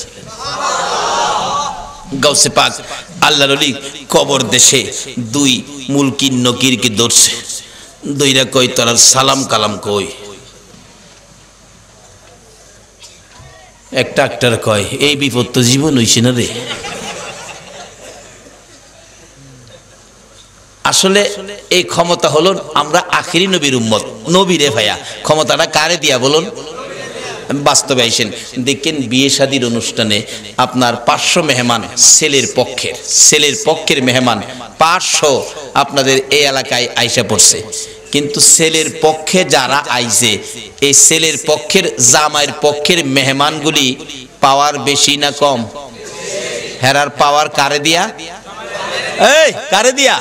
গাউসে পাক আল্লাহর ওলি কবর দেশে দুই মুলকিন নকিরকে ধরছে, দুইরা কই তোরার সালাম কালাম কই? একটা একটার কয় এই বিপদ তো জীবন হইছে না রে। আসলে এই ক্ষমতা হলো আমরা আখিরি নবীর উম্মত। নবী রে ভাইয়া, ক্ষমতাটা কারে দিয়া বলুন? বাস্তবে আইসেন দেখেন, বিয়ে শাদীর অনুষ্ঠানে আপনার 500 মেহমান ছেলের পক্ষের মেহমান 500 আপনাদের এই এলাকায় আইসা পড়ছে। কিন্তু ছেলের পক্ষে যারা আইছে, এই ছেলের পক্ষের জামাইয়ের পক্ষের মেহমানগুলি পাওয়ার বেশি না কম? হেরার পাওয়ার কারে দিয়া? এই কারে দিয়া?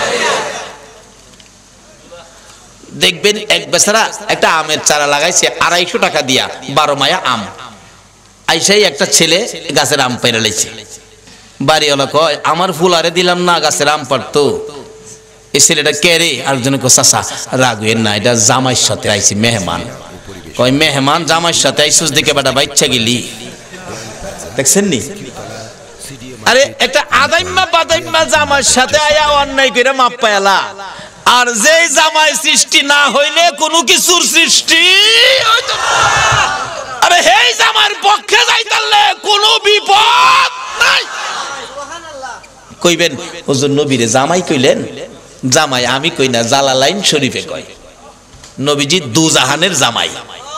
দেখবেন এক বেচারা একটা আমের চারা লাগাইছে 250 টাকা দিয়া, 12 মায়া আম। আইসাই একটা ছেলে গাছের আম পেরে লাইছে। বাড়িওয়ালা কয় আমার ফুল আরে দিলাম না, গাছের আম পারতো। এই ছেলেটা কে রে? আরেকজনে কয় চাচা রাগের না, এটা জামাইয়ের সাথে আইছে মেহমান। কয় মেহমান জামাইয়ের সাথে আইসুস দেখে বেটা বাচ্চা গেলি, দেখছেন নি? আরে একটা আদাইম্মা বাদাইম্মা জামাইয়ের সাথে আয়া অন্যায় করে মাপ পায়ালা। আর যেই জামাই সৃষ্টি না হইলে কোনো কিছুর সৃষ্টি হইতো না। আরে হেই জামাইয়ের পক্ষে যাইতালে কোনো বিপদ নাই। কইবেন হুজুর নবীরে জামাই কইলেন? জামাই আমি কই না, জালালাইন শরীফে কয় নবীজি দুজাহানের জামাই।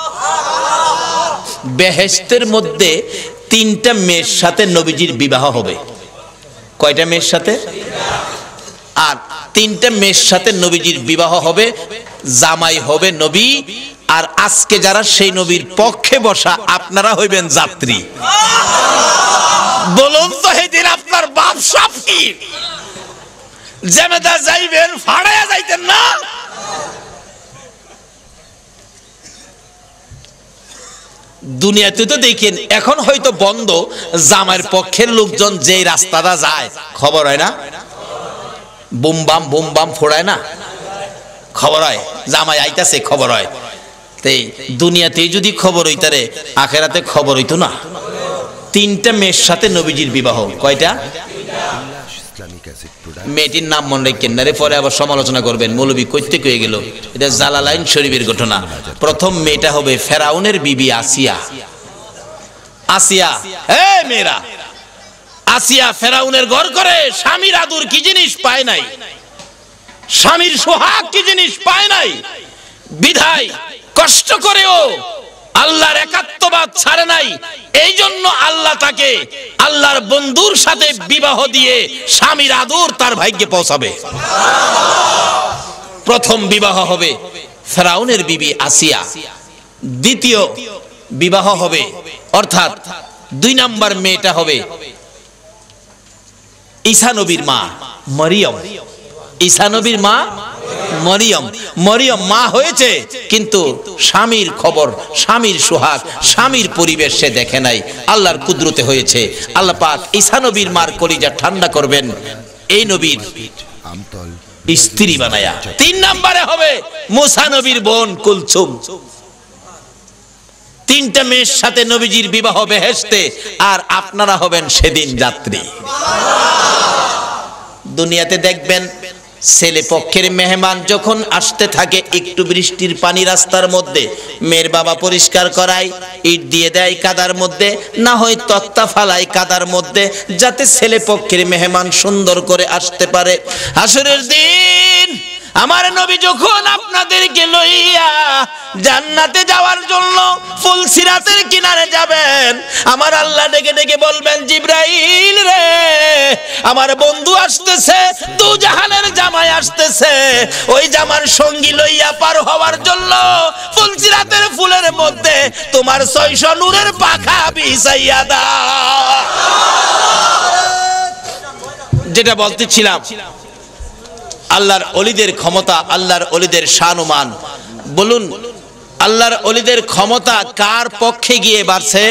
বেহেশতের মধ্যে 3টা মেয়ের সাথে নবীজির বিবাহ হবে। কয়টা মেয়ের সাথে? আর 3টা মেয়ের সাথে নবীজির বিবাহ হবে, জামাই হবে নবী। আর আজকে যারা সেই নবীর পক্ষে বসা, আপনারা হইবেন যাত্রী। বলুন তো সেদিন আপনার বাপ সাপ কি জেমেদা যাইবেন, ফাড়াইয়া যাইতেন না? দুনিয়াতে তো দেখেন এখন হয়তো বন্ধ, জামাইয়ের পক্ষের লোকজন যেই রাস্তাটা যায় খবর হয় না? বুম বাম ফোড়ায় না? খবর হয় জামাই আইতাছে, খবর হয়। তাই দুনিয়াতে যদি খবর হইতারে, আখেরাতে খবর হইতো না। 3টা মেয়ের সাথে নবীজির বিবাহ। কয়টা? মেয়েটির নাম মনে রাখেন না রে, পরে আবার সমালোচনা করবেন মৌলবী কইতে কয়ে গেল। এটা জালালাইন শরীফের ঘটনা। প্রথম মেয়েটা হবে ফেরাউনের বিবি আসিয়া। আসিয়া, এই মেয়েরা, আসিয়া ফেরাউনের ঘর করে স্বামীর আদর কি জিনিস পায় নাই, স্বামীর সোহাগ কি জিনিস পায় নাই। বিধায় কষ্ট করেও আল্লাহর একাত্মবাদ ছাড়ে নাই। এই জন্য আল্লাহ তাকে আল্লাহর বন্ধুর সাথে বিবাহ দিয়ে স্বামীর আদর তার ভাগ্যে পৌঁছাবে। প্রথম বিবাহ হবে ফেরাউনের বিবি আসিয়া। দ্বিতীয় বিবাহ হবে, অর্থাৎ 2 নাম্বার মেয়েটা হবে ঈসা নবীর মা মরিয়ম। ঈসা নবীর মা মরিয়ম। মরিয়ম মা হয়েছে, কিন্তু স্বামীর খবর, স্বামীর সোহাগ, স্বামীর পরিবেশ সে দেখে নাই। আল্লাহর কুদরতে হয়েছে। আল্লাহ পাক ঈসা নবীর মার কলিজা ঠান্ডা করবেন এই নবীর স্ত্রী বানায়া। 3 নম্বরে হবে মুসা নবীর বোন কুলসুম। 3টা মেয়ের সাথে নবীজির বিবাহ বেহেশতে, আর আপনারা হবেন সেদিন যাত্রী। দুনিয়াতে দেখবেন ছেলে পক্ষের মেহমান যখন আসতে থাকে, একটু বৃষ্টির পানি রাস্তার মধ্যে, মেয়ের বাবা পরিষ্কার করায়, ইট দিয়ে দেয় কাদার মধ্যে, না হয় তক্তা ফালায় কাদার মধ্যে, যাতে ছেলে পক্ষের মেহমান সুন্দর করে আসতে পারে। হাসরের দিন আমার নবী যখন আপনাদেরকে লইয়া জান্নাতে যাওয়ার জন্য ফুলসিরাতের কিনারে যাবেন, আমার আল্লাহ ডেকে ডেকে বলবেন, জিবরাইল রে, আমার বন্ধু আসতেছে, দুজাহানের জামাই আসতেছে, ওই জামার সঙ্গী লইয়া পার হওয়ার জন্য ফুলসিরাতের ফুলের মধ্যে তোমার 600 নূরের পাখা বিছাইয়া দাও। যেটা বলতেছিলাম, আল্লাহর ওলিদের ক্ষমতা, আল্লাহর ওলিদের শান-মান। বলুন, আল্লাহর ওলিদের ক্ষমতা কার পক্ষে গিয়ে বাড়ছে?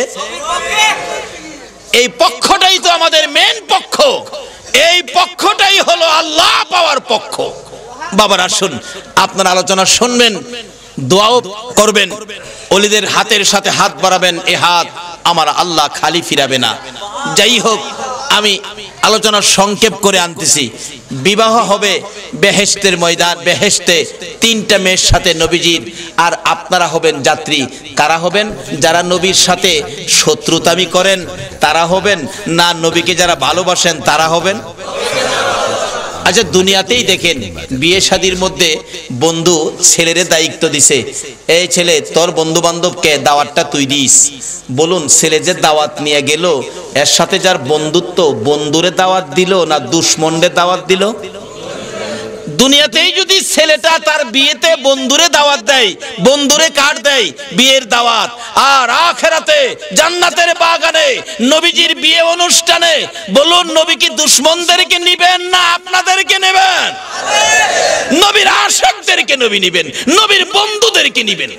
এই পক্ষটাই তো আমাদের মেন পক্ষ, এই পক্ষটাই হলো আল্লাহ পাওয়ার পক্ষ। বাবার আসুন, আপনারা আলোচনা শুনবেন, দোয়াও করবেন, ওলিদের হাতের সাথে হাত বাড়াবেন, এ হাত আমার আল্লাহ খালি ফিরাবে না। যাই হোক, আমি আলোচনা সংক্ষেপ করে আনতেছি। বিবাহ হবে বেহেশতের ময়দান, বেহেশতে 3টা মেয়ের সাথে নবীজির, আর আপনারা হবেন যাত্রী। কারা হবেন? যারা নবীর সাথে শত্রুতামি করেন তারা হবেন, না নবীকে যারা ভালোবাসেন তারা হবেন? আচ্ছা, দুনিয়াতেই দেখেন, বিয়ে শাদীর মধ্যে বন্ধু ছেলেরে দায়িত্ব দিছে, এই ছেলে তোর বন্ধু বান্ধবকে দাওয়াতটা তুই দিস। বলুন, ছেলে যে দাওয়াত নিয়ে গেল, এর সাথে যার বন্ধুত্ব, বন্ধুরে দাওয়াত দিল না দুশ্মনরে দাওয়াত দিল? দুনিয়াতেই যদি ছেলেটা তার বিয়েতে বন্ধুরে দাওয়াত দেয়, বন্ধুরে কার্ড দেয়, বিয়ের দাওয়াত, আর আখিরাতে জান্নাতের বাগানে নবীজির বিয়ে অনুষ্ঠানে, বলুন নবী কি দুশ্মনদেরকে নিবেন না আপনাদেরকে নেবেন? নবীর আশিকদেরকে নবী নিবেন, নবীর বন্ধুদেরকে নিবেন।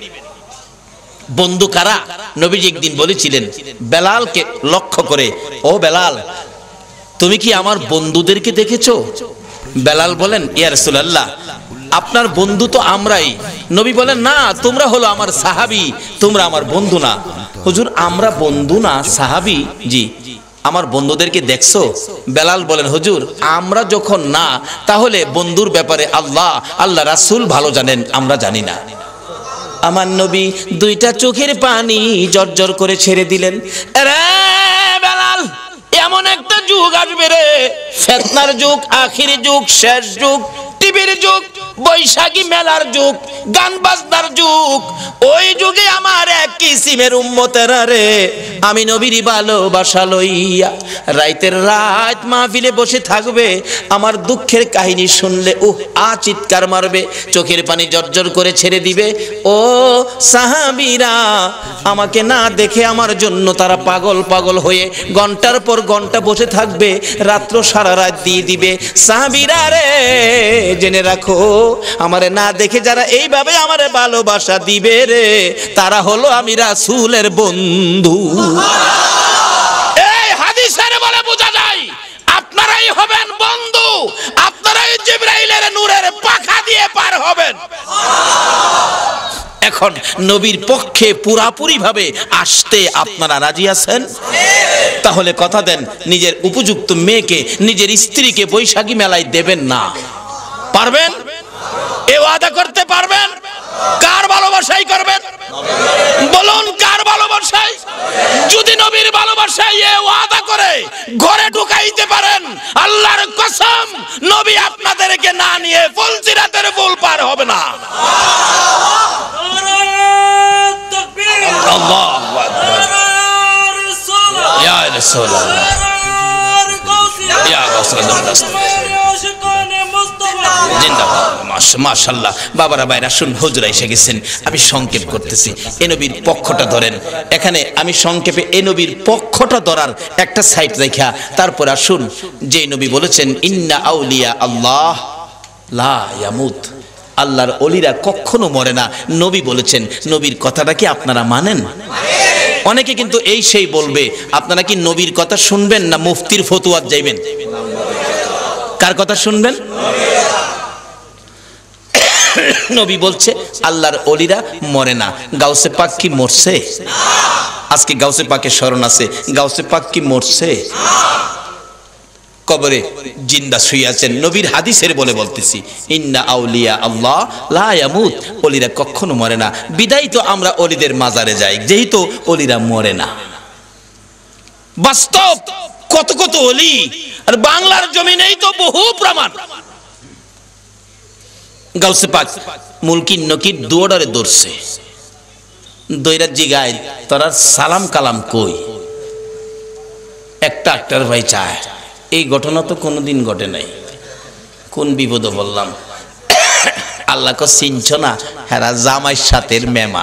বন্ধু কারা? নবীজি একদিন বলেছিলেন বেলালকে লক্ষ্য করে, ও বেলাল, তুমি কি আমার বন্ধুদেরকে দেখেছো? বেলাল বলেন, ইয়া রাসূলুল্লাহ, আপনার বন্ধু তো আমরাই। নবী বলেন, না, তোমরা হলো আমার সাহাবী, তোমরা আমার বন্ধু না। হুজুর, আমরা বন্ধু না সাহাবী? জি। আমার বন্ধুদেরকে দেখছো? বেলাল বলেন, হুজুর, আমরা যখন না, তাহলে বন্ধুর ব্যাপারে আল্লাহ রাসূল ভালো জানেন, আমরা জানি না। আমার নবী 2টা চোখের পানি জর্জর করে ছেড়ে দিলেন। রে বেলাল, এমন একটা যুগ আসবে রে, ফিতনার যুগ, আখির যুগ, শেষ যুগ, টিভির যুগ, বৈশাখী মেলার যুগ, গান বাজনার যুগ। ওই যুগে আমার এক কিসিমের উম্মতেরা রে, আমি নবীর ভালোবাসা লইয়া রাইতের রাত মাহফিলে বসে থাকবে, আমার দুঃখের কাহিনী শুনলে চিৎকার মারবে, চোখের পানি জর্জর করে ছেড়ে দিবে। ও সাহাবীরা, আমাকে না দেখে আমার জন্য তারা পাগল পাগল হয়ে ঘন্টার পর ঘন্টা বসে থাকবে, রাত্র সারা রাত দিয়ে দিবে। সাহাবীরা রে, জেনে রাখো, আমারে না দেখে যারা এইভাবে আমারে ভালোবাসা দিবে রে, তারা হলো আমি রাসূলের বন্ধু। এই হাদিসের বলে বোঝা যায় আপনারাই হবেন বন্ধু, আপনারাই জিবরাইলের নূরের পাখা দিয়ে পার হবেন। এখন নবীর পক্ষে পুরাপুরি ভাবে আসতে আপনারা রাজি আছেন? তাহলে কথা দেন, নিজের উপযুক্ত মেয়েকে, নিজের স্ত্রীকে বৈশাখী মেলায় দেবেন না। পারবেন? এ ওয়াদা করতে পারবেন? কার ভালোবাসাই করবেন? বলুন, কার ভালোবাসাই? যদি নবীর ভালোবাসায় এ ওয়াদা করে ঘরে ঢুকাইতে পারেন, আল্লাহর কসম, নবী আপনাদেরকে না নিয়ে ফুলসিরাতের ফুল পার হবে না। আল্লাহু আকবার। ইয়া রাসূলুল্লাহ, ইয়া রাসূলুল্লাহ, মাশাআল্লাহ। বাবারা ভাইরা শুন, হুজুর এসে গেছেন, আমি সংক্ষেপ করতেছি। এ নবীর পক্ষটা ধরেন। এখানে আমি সংক্ষেপে এ নবীর পক্ষটা ধরার একটা সাইড রেখা তারপর আসুন, যে নবী বলেছেন ইন্না আউলিয়া আল্লাহ লা ইয়ামুত, আল্লাহর ওলিরা কখনো মরে না, নবী বলেছেন। নবীর কথাটা কি আপনারা মানেন? অনেকে কিন্তু এই সেই বলবে, আপনারা কি নবীর কথা শুনবেন না মুফতির ফতোয়া যাইবেন? কার কথা শুনবেন? নবী বলছে আল্লাহর ওলিরা মরে না। গাউসে পাক কি মরছে? আজকে গাউসে পাকের স্মরণ আছে, গাউসে পাক কি মরছে? কবরে জিন্দা শুয়ে আছেন। নবীর হাদিসের বলে বলতেছি, ইন্না আউলিয়া আল্লাহ লা ইয়ামুত, ওলিরা কখনো মরে না। বিদায় তো আমরা ওলিদের মাজারে যাই, যেহেতু ওলিরা মরে না। বাস্তব কত কত ওলি, আর বাংলার জমিনেই তো বহু প্রমাণ। গাউসে পাক মুলকিন নকির দুয়ারে দৌড়ছে, দইরা জিগায় তোরা সালাম কালাম কই? একটা আক্তার ভাই চায়, এই ঘটনা তো কোনোদিন ঘটে নাই, কোন বিপদে বললাম। আল্লাহকে চিনছ না? হেরা জামাই সাথের মেহমান,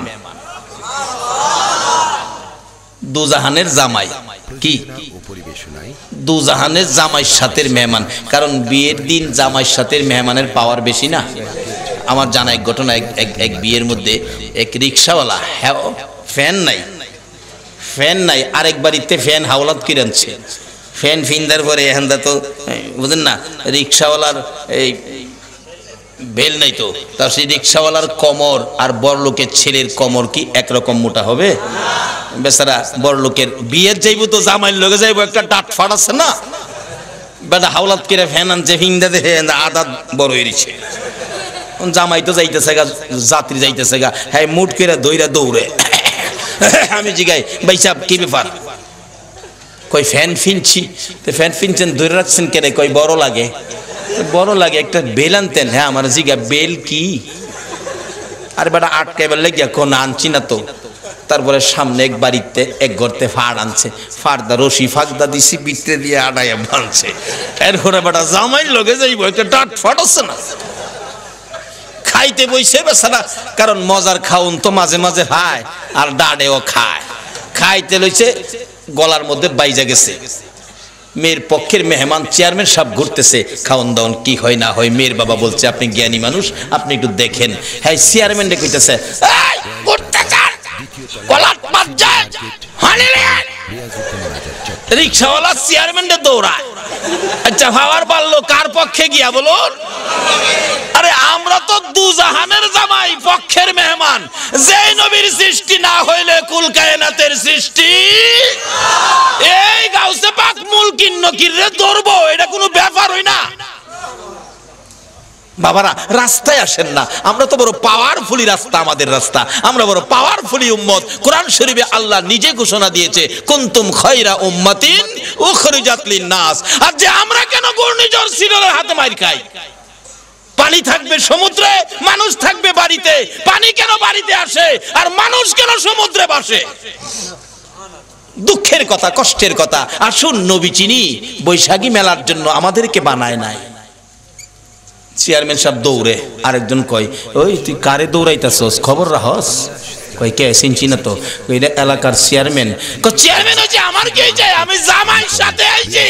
দুজাহানের জামাই। কি দুজাহানের জামাই সাথের মেহমান? কারণ বিয়ের দিন জামাই সাথের মেহমানের পাওয়ার বেশি না? আমার জানা এক ঘটনা, এক বিয়ের মধ্যে এক রিক্সাওয়ালা, ফ্যান নাই, আরেক বাড়িতে ফ্যান হাওলাত করে আনছে। ফ্যান ফিন্দার পরে এখানটা তো বুঝেন না, রিক্সাওয়ালার এই বেল নাই, তো তার সেই রিক্সাওয়ালার কমর আর বড়লোকের ছেলের কমর কি একরকম মোটা হবে? বেচারা বড়লোকের বিয়ের যাইব তো জামাইয়ের লগে যাইব, একটা ডাট ফাট আছে না, বেটা হাওলাত করে ফ্যান আনছে, ফিন্দা দেখে আদা বড় হয়েছে। জামাই তো যাইতেছে গা, যাত্রী যাইতেছে গা, হ্যাঁ মুট করে দইরা দৌড়ে। আমি জিগাই, ভাই সাহেব কি ব্যাপার? কই ফ্যান ফিনছি। তো ফ্যান ফিনছেন ধরে রাখছেন কেন? কই বড় লাগে। বড় লাগে, একটা বেল আনতেন। হ্যাঁ আমার জিগা বেল কি? আর বেটা আটকাইবার লেগিয়া কোন আনছি না তো। তারপরে সামনে এক বাড়িতে এক গর্তে ফাড় আনছে, ফাড়দা রশি ফাঁকদা দিছি, বিটতে দিয়ে আড়াইয়া বানছে। এরপরে বেটা জামাইয়ের লগে যাইব, একটা ডাট ফাটাচ্ছে না, খাইতে বইছে বেচারা। কারণ মজার খাউন তো মাঝে মাঝে খায়, আর ডাডেও খায়। খাইতে লইছে, গলার মধ্যে বাইজা গেছে। মেয়ের পক্ষের মেহমান চেয়ারম্যান সাহেব ঘুরতেছে, খাওন দাওন কি হয় না হয়। মেয়ের বাবা বলছে, আপনি জ্ঞানী মানুষ, আপনি একটু দেখেন। হ্যাঁ চেয়ারম্যান রে কইতেছে, রিক্সাওয়ালা চেয়ারম্যান রে দৌড়ায়। আচ্ছা ভাবার পারলো কার পক্ষে গিয়া বলুন? আরে আমরা তো দুজাহানের জামাই, পক্ষের মেহমান। যে নবীর সৃষ্টি না হইলে কুল কায়নাতের সৃষ্টি। এই গাউসে পাক মুলকিন নকির রে ধরবো, এটা কোনো ব্যাপার হই না। বাবারা রাস্তায় আসেন না, আমরা তো বড় পাওয়ারফুলি রাস্তা, আমাদের রাস্তা, আমরা বড় পাওয়ারফুলি উম্মত। কোরআন শরীফে আল্লাহ নিজে ঘোষণা দিয়েছে, কুনতুম খায়রা উম্মাতিন উখরিজাত লিন-নাস। আর যে আমরা কেন ঘূর্ণিঝড় সিডরের হাতে মাইর খাই? পানি থাকবে সমুদ্রে, মানুষ থাকবে বাড়িতে। পানি কেন বাড়িতে আসে আর মানুষ কেন সমুদ্রে ভাসে? দুঃখের কথা, কষ্টের কথা। আসুন নবী চিনি, বৈশাখী মেলার জন্য আমাদেরকে বানায় নাই। চেয়ারম্যান সাহেব দৌড়ে, আরেকজন কয়, ওই তুই কারে দৌড়াইতাছস, খবর রাখস? কই কে চিনছি না তো। কইরা এলাকার চেয়ারম্যান। কই চেয়ারম্যান হচ্ছে আমার কি হইছে? আমি জামাইয়ের সাথে আইছি।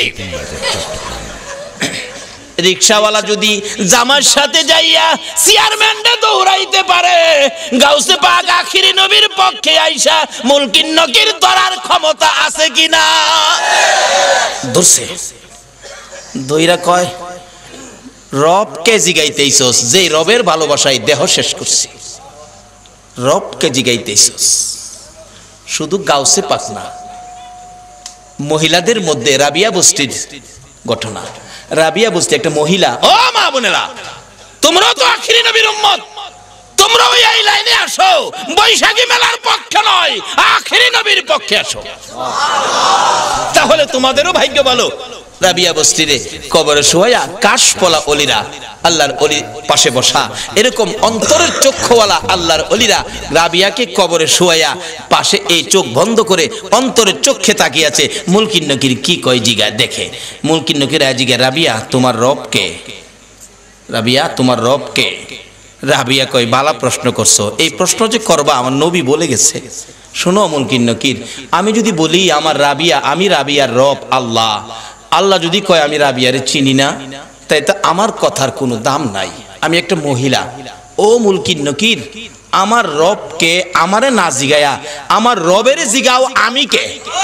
রিক্সাওয়ালা যদি জামাইয়ের সাথে যাইয়া চেয়ারম্যানটা দৌড়াইতে পারে, গাউসে পাক আখিরি নবীর পক্ষে আইসা মুলকিন নকির ধরার ক্ষমতা আছে কিনা? ধরছে, দইরা কয়, রবকে জিগাইতেইছস, যে রবের ভালোবাসায় দেহ শেষ করছি, রবকে জিগাইতেইছস। শুধু গাউসে পাক না, মহিলাদের মধ্যে রাবিয়া বস্তির ঘটনা। রাবিয়া বস্তি একটা মহিলা। ও মা বোনেরা, তোমরাও তো আখিরি নবীর উম্মত, তোমরাও এই লাইনে আসো। বৈশাখী মেলার পক্ষে নয়, আখিরি নবীর পক্ষে আসো, তাহলে তোমাদেরও ভাগ্য ভালো। রাবিয়া বস্তিরে কবরে শোয়া কাশপলা অলিরা, আল্লাহর অলি পাশে বসা, এরকম অন্তরের চক্ষুওয়ালা আল্লাহর অলিরা রাবিয়াকে কবরে শোয়া পাশে এই চোখ বন্ধ করে অন্তরের চোখে তাকিয়ে আছে। মুলকিন নকির কি কয় জিগা দেখে। মুলকিন নকির জিগা, রাবিয়া তোমার রব কে? রাবিয়া তোমার রব কে? রাবিয়া কয়, বালা প্রশ্ন করছো, এই প্রশ্ন যে করবা আমার নবী বলে গেছে। শোনো মুলকিন নকির, আমি যদি বলি আমার রাবিয়া, আমি রাবিয়ার রব আল্লাহ, আল্লাহ যদি কয় আমি রাবিয়ারে চিনি না, তাই তো আমার কথার কোনো দাম নাই। আমি একটা মহিলা। ও মুলকিন নকির, আমার রবকে আমারে না জিগায়া আমার রবের জিগাও আমি কে?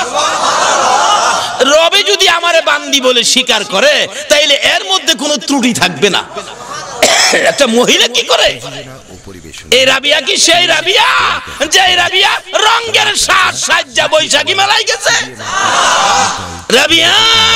রবে যদি আমারে বান্দি বলে স্বীকার করে, তাইলে এর মধ্যে কোনো ত্রুটি থাকবে না। একটা মহিলা কি করে? এই রাবিয়া কি সেই রাবিয়া যে রাবিয়া রঙের সাজ সাজ্জা বৈশাখী মেলায় গেছে? রাবিয়া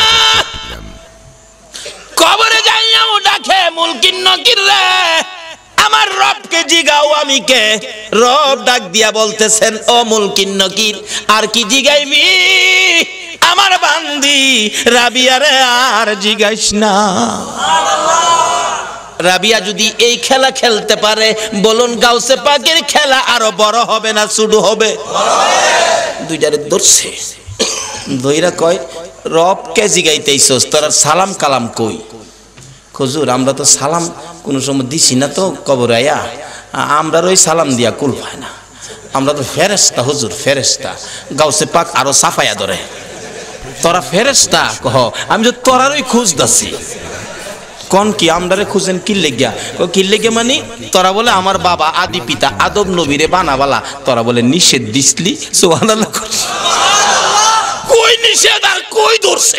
কবরে যাইয়াও ডাকে, মুলকিন নকির রে আমার রবকে জিগাও আমি কে? রব ডাক দিয়া বলতেছেন, ও মুলকিন নকির, আর কি জিগাইবি? আমার বান্দি রাবিয়া রে আর জিগাইস না। রাবিয়া যদি এই খেলা খেলতে পারে, বলুন গাউসে পাকের খেলা আরো বড় হবে না ছোট হবে? দুইটারে ধরছে, দইরা কয় রব কে জিগাইতেইছস, তোরা সালাম কালাম কই? হুজুর আমরা তো সালাম কোনো সময় দিছি না তো কবর আয়া, আমরা ওই সালাম দিয়া কুল পায় না, আমরা তো ফেরেশতা হুজুর, ফেরেশতা। গাউসে পাক আরো সাফায়া ধরে, তোরা ফেরেশতা? কহ আমি তো তোরারই খোঁজ দাসি। কোন কি আমরারে খুঁজেন কি লেগিয়া? কি লেগে মানে তোরা বলে আমার বাবা আদি পিতা আদম নবীরে বানাবালা, তোরা বলে নিষেধ দিসলি। সুবহানাল্লাহ। কই নিষেধ আর কই ধরছে?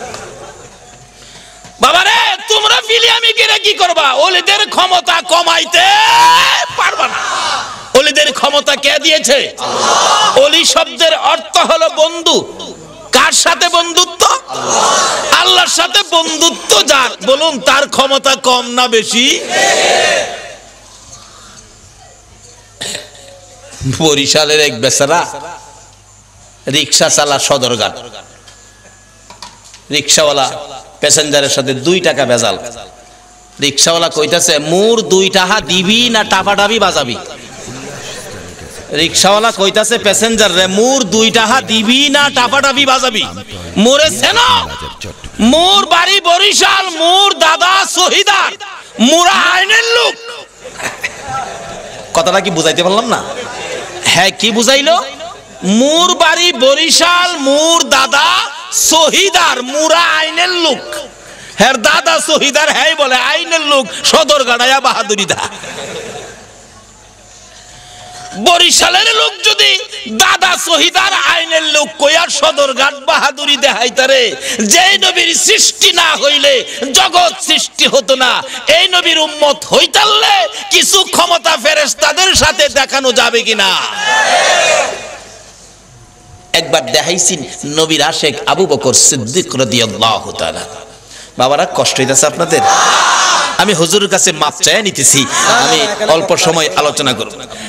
বাবারে তোমরা ফিলিয়ামি করে কি করবা? ওলিদের ক্ষমতা কমাইতে পারবা না। ওলিদের ক্ষমতা কে দিয়েছে? আল্লাহ। ওলি শব্দের অর্থ হলো বন্ধু। কার সাথে বন্ধুত্ব? আল্লাহর সাথে বন্ধুত্ব যার, বলুন তার ক্ষমতা কম না বেশি? বরিশালের এক বেচারা রিক্সা চালা সদরঘাট, রিক্সাওয়ালা প্যাসেঞ্জারের সাথে 2 টাকা ভেজাল। রিক্সাওয়ালা কইতাছে মোর 2 টাকা দিবি না টাপাটাপি বাজাবি? রিক্সাওয়ালা কইতাছে প্যাসেঞ্জার রে মোর 2 টাকা দিবি না টাপাটাপি বাজাবি? মোরে সেনো, মোর বাড়ি বরিশাল, মোর দাদা শহীদার, মোরা আইনের লোক। কথাটা কি বুঝাইতে পারলাম না? হ্যাঁ কি বুঝাইলো? মোর বাড়ি বরিশাল, মোর দাদা শহীদার, মোরা আইনের লোক। হ্যাঁ দাদা শহীদার, হ্যাঁ বলে আইনের লোক, সদরঘাটায়া বাহাদুরি দা। বরিশালের লোক যদি দাদা শহীদার আইনের লোক কইয়ার সদরঘাট বাহাদুরি দেখাইতারে, যে নবীর সৃষ্টি না হইলে জগৎ সৃষ্টি হতো না, এই নবীর উম্মত হইতালে কিছু ক্ষমতা ফেরেশতাদের সাথে দেখানো যাবে কিনা? একবার দেখাইছেন নবীর আশেক আবু বকর সিদ্দিক রাদিয়াল্লাহু তাআলা। বাবারা কষ্ট হইতাছে আপনাদের? আমি হুজুরের কাছে মাপ চাই নিতেছি, আমি অল্প সময় আলোচনা করব।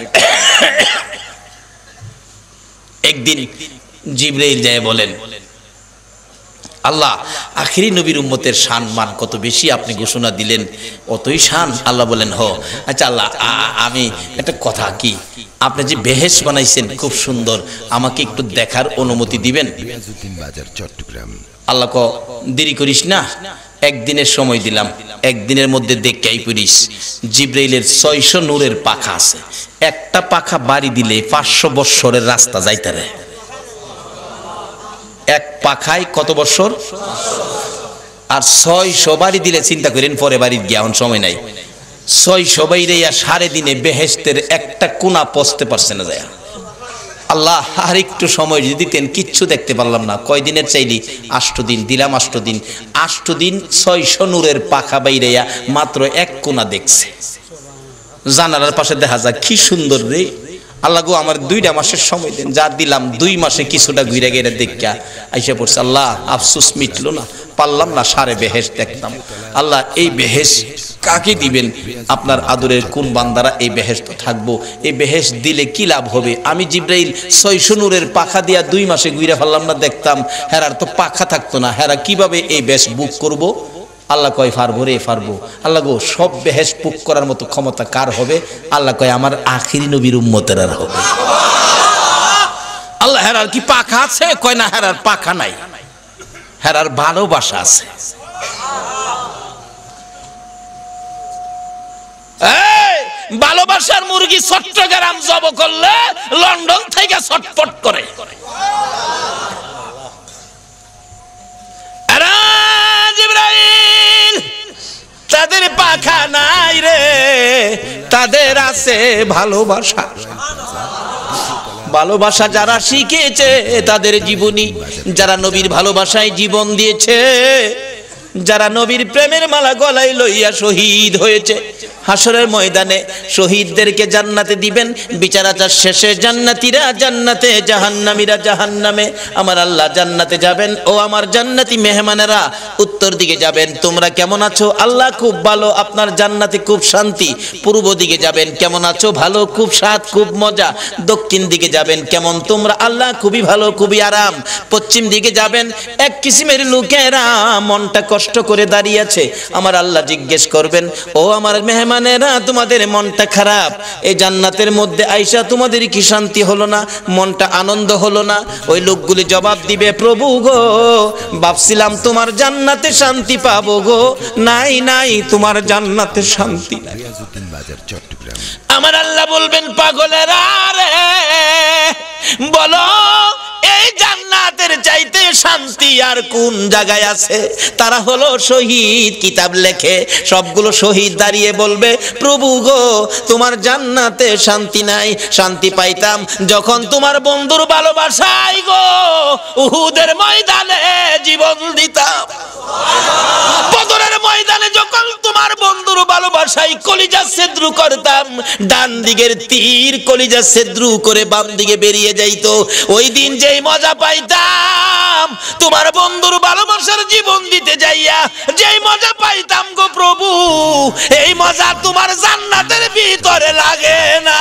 একদিন জিবরাইল যায় বলেন, আল্লাহ আখিরি নবীর উম্মতের শান মান কত বেশি আপনি ঘোষণা দিলেন, অতই শান। আল্লাহ বলেন হ আচ্ছা আল্লাহ আমি একটা কথা, কি আপনি যে বেহেশত বানাইছেন খুব সুন্দর, আমাকে একটু দেখার অনুমতি দিবেন? আল্লাহ ক দেরি করিস না, একদিনের সময় দিলাম, একদিনের মধ্যে দেখাই পড়িস। জিবরাইলের 600 নূরের পাখা আছে, একটা পাখা বাড়ি দিলে 500 বৎসরের রাস্তা যাইতারে। এক পাখায় কত বৎসর? আর 600 বাড়ি দিলে চিন্তা করেন, পরে বাড়ি গিয়া এখন সময় নাই, 600 বাইরে সাড়ে দিনে বেহেশতের একটা কোনা পৌঁছতে পারছে না যায়। আল্লাহ আর একটু সময় যদি দিতেন, কিচ্ছু দেখতে পারলাম না। কয়দিনের চাইলি? 8 দিন দিলাম, 8 দিন। 8 দিন 600 নূরের পাখা বাইরেয়া মাত্র এক কোনা দেখছে। জানালার পাশে দেখা যায় কি সুন্দর রে। আল্লাহ গো আমার 2টা মাসের সময় দেন, যা দিলাম 2 মাসে কিছুটা ঘুরে গেলে দেখা আইসা পড়ছে। আল্লাহ আফসোস মিটলো না, পারলাম না সারে বেহেশ দেখতাম। আল্লাহ এই বেহেশ কাকে দিবেন? আপনার আদরের কোন বান্দারা এই বেহেশত থাকবো? এই বেহেশ দিলে কি লাভ হবে? আমি জিবরাইল 600 নূরের পাখা দিয়া 2 মাসে ঘুরে ফেললাম না দেখতাম, হেরার তো পাখা থাকতো না, হেরা কিভাবে এই বেশ বুক করব? আল্লাহ কয় পারবো রে পারবো। আল্লাহ গো সব বেহেশ বুক করার মতো ক্ষমতা কার হবে? আল্লাহ কয় আমার আখিরি নবীর উম্মতের আর হবে। আল্লাহ হেরার কি পাখা আছে? কয় না, হেরার পাখা নাই, হেরার ভালোবাসা আছে। ভালোবাসার মুরগি চট্টগ্রাম জব করলে লন্ডন থেকে ছটফট করে। জিবরাইল তাদের পাখা নাই রে, তাদের আছে ভালোবাসা। ভালোবাসা যারা শিখেছে তাদের জীবনী, যারা নবীর ভালোবাসায় জীবন দিয়েছে, যারা নবীর প্রেমের মালা গলায় লইয়া শহীদ হয়েছে, হাসরের ময়দানে শহীদদেরকে জান্নাতে দিবেন। বিচার আচার শেষে জান্নাতীরা জান্নাতে, জাহান্নামীরা জাহান্নামে। আমার আল্লাহ জান্নাতে যাবেন, ও আমার জান্নাতি মেহমানেরা উত্তর দিকে যাবেন, তোমরা কেমন আছো? আল্লাহ খুব ভালো, আপনার জান্নাতে খুব শান্তি। পূর্ব দিকে যাবেন, কেমন আছো? ভালো, খুব স্বাদ, খুব মজা। দক্ষিণ দিকে যাবেন, কেমন তোমরা? আল্লাহ খুবই ভালো, খুবই আরাম। পশ্চিম দিকে যাবেন, এক কিসিমের লোকেরা মনটা কষ্ট কষ্ট করে দাঁড়িয়ে আছে, আমার আল্লাহ জিজ্ঞেস করবেন, ও আমার মেহমানেরা, তোমাদের মনটা খারাপ, এই জান্নাতের মধ্যে আইসা তোমাদের কি শান্তি হলো না, মনটা আনন্দ হলো না? ওই লোকগুলি জবাব দিবে, প্রভু গো, ভাবছিলাম তোমার জান্নাতে শান্তি পাবো গো, নাই নাই, তোমার জান্নাতে শান্তি নাই। আমার আল্লাহ বলবেন, পাগলেরা রে, বলো এই জান্নাতের চাইতে শান্তি আর কোন জায়গায় আছে? তারা হলো শহীদ, কিতাব লেখে সবগুলো শহীদ দাঁড়িয়ে বলবে, প্রভু গো, তোমার জান্নাতে শান্তি নাই, শান্তি পাইতাম যখন তোমার বন্ধুর ভালোবাসায় গো উহুদের ময়দানে জীবন দিতাম, বদরের ময়দানে যখন তোমার বন্ধুর ভালোবাসায় কলিজা ছিদ্র করতাম, ডান দিকের তীর কলিজা ছিদ্র করে বাম দিকে বেরিয়ে যাইতো, ওই দিন যেই মজা পাইতাম তোমার বন্ধুর ভালোবাসার জীবন দিতে যাইয়া, যেই মজা পাইতাম গো প্রভু, এই মজা তোমার জান্নাতের ভিতরে লাগে না।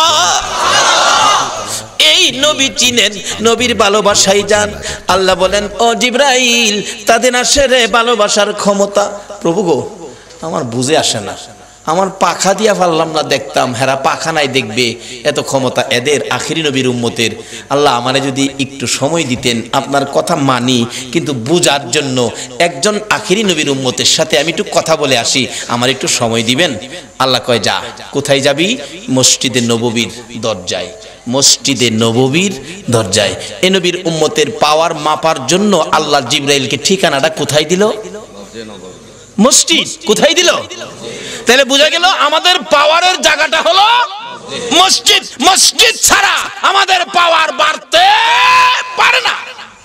এই নবী চিনেন, নবীর ভালোবাসায় যান। আল্লাহ বলেন, ও জিবরাইল, তাদের আসে রে ভালোবাসার ক্ষমতা। প্রভু গো, আমার বুঝে আসে না, আমার পাখা দিয়া পারলাম না, দেখতাম হেরা পাখা নাই দেখবে, এত ক্ষমতা এদের, আখিরি নবীর উম্মতের। আল্লাহ আমারে যদি একটু সময় দিতেন, আপনার কথা মানি, কিন্তু বুঝার জন্য একজন আখিরি নবীর উম্মতের সাথে আমি একটু কথা বলে আসি, আমার একটু সময় দিবেন? আল্লাহ কয়, যা। কোথায় যাবি? মসজিদে নববীর দরজায়, মসজিদে নববীর দরজায়। এ নবীর উম্মতের পাওয়ার মাপার জন্য আল্লাহ জিবরাইলকে ঠিকানাটা কোথায় দিল? মসজিদ। কোথায় দিল? তাহলে বোঝা গেল আমাদের পাওয়ারের জায়গাটা হলো মসজিদ। মসজিদ ছাড়া আমাদের পাওয়ার বাড়তে পারে না।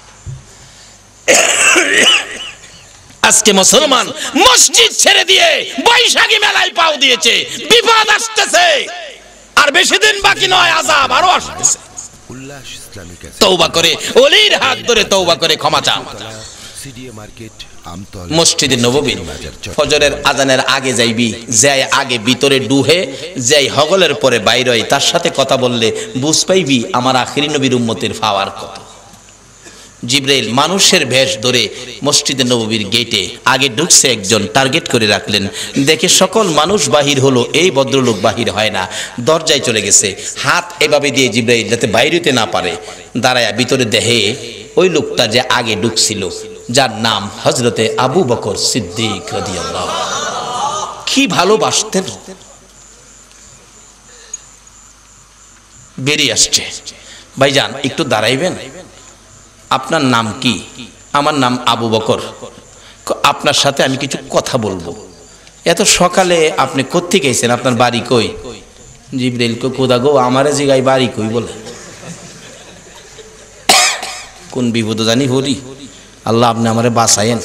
আজকে মুসলমান মসজিদ ছেড়ে দিয়ে বৈশাখী মেলায় পাও দিয়েছে, বিপদ আসতেছে, আর বেশি দিন বাকি নয়, আযাব আরো আসতেছে। তওবা করে, ওলির হাত ধরে তওবা করে ক্ষমা চাও। মসজিদে নববী ফজরের আজানের আগে যাইবি, যাই আগে ভিতরে ডুহে, যাই হগলের পরে বাইর হয়, তার সাথে কথা বললে বুঝ পাইবি আমার আখিরি নবীর উম্মতের পাওয়ার কত। জিবরাইল মানুষের বেশ ধরে মসজিদে নববীর গেটে আগে ঢুকছে, একজন টার্গেট করে রাখলেন, দেখে সকল মানুষ বাহির হলো, এই ভদ্রলোক বাহির হয় না, দরজায় চলে গেছে, হাত এভাবে দিয়ে জিবরাইল যাতে বাইরে হতে না পারে দাঁড়ায় ভিতরে দেহে ওই লোকটা যে আগে ঢুকছিল, যার নাম হযরতে আবু বকর সিদ্দিক রাদিয়াল্লাহু। কি ভালোবাসতেন। বেরিয়ে আসছে, ভাইজান একটু দাঁড়াইবেন? আপনার নাম কি? আমার নাম আবু বকর। আপনার সাথে আমি কিছু কথা বলবো। এত সকালে আপনি কোত্থেকে এসেছেন? আপনার বাড়ি কই? জিবরাইল কো, কোদা গো, আমারে জিগাই বাড়ি কই বলে। কোন বিপদ জানি হরি, আল্লাহ আপনি আমারে বাঁচায়েন।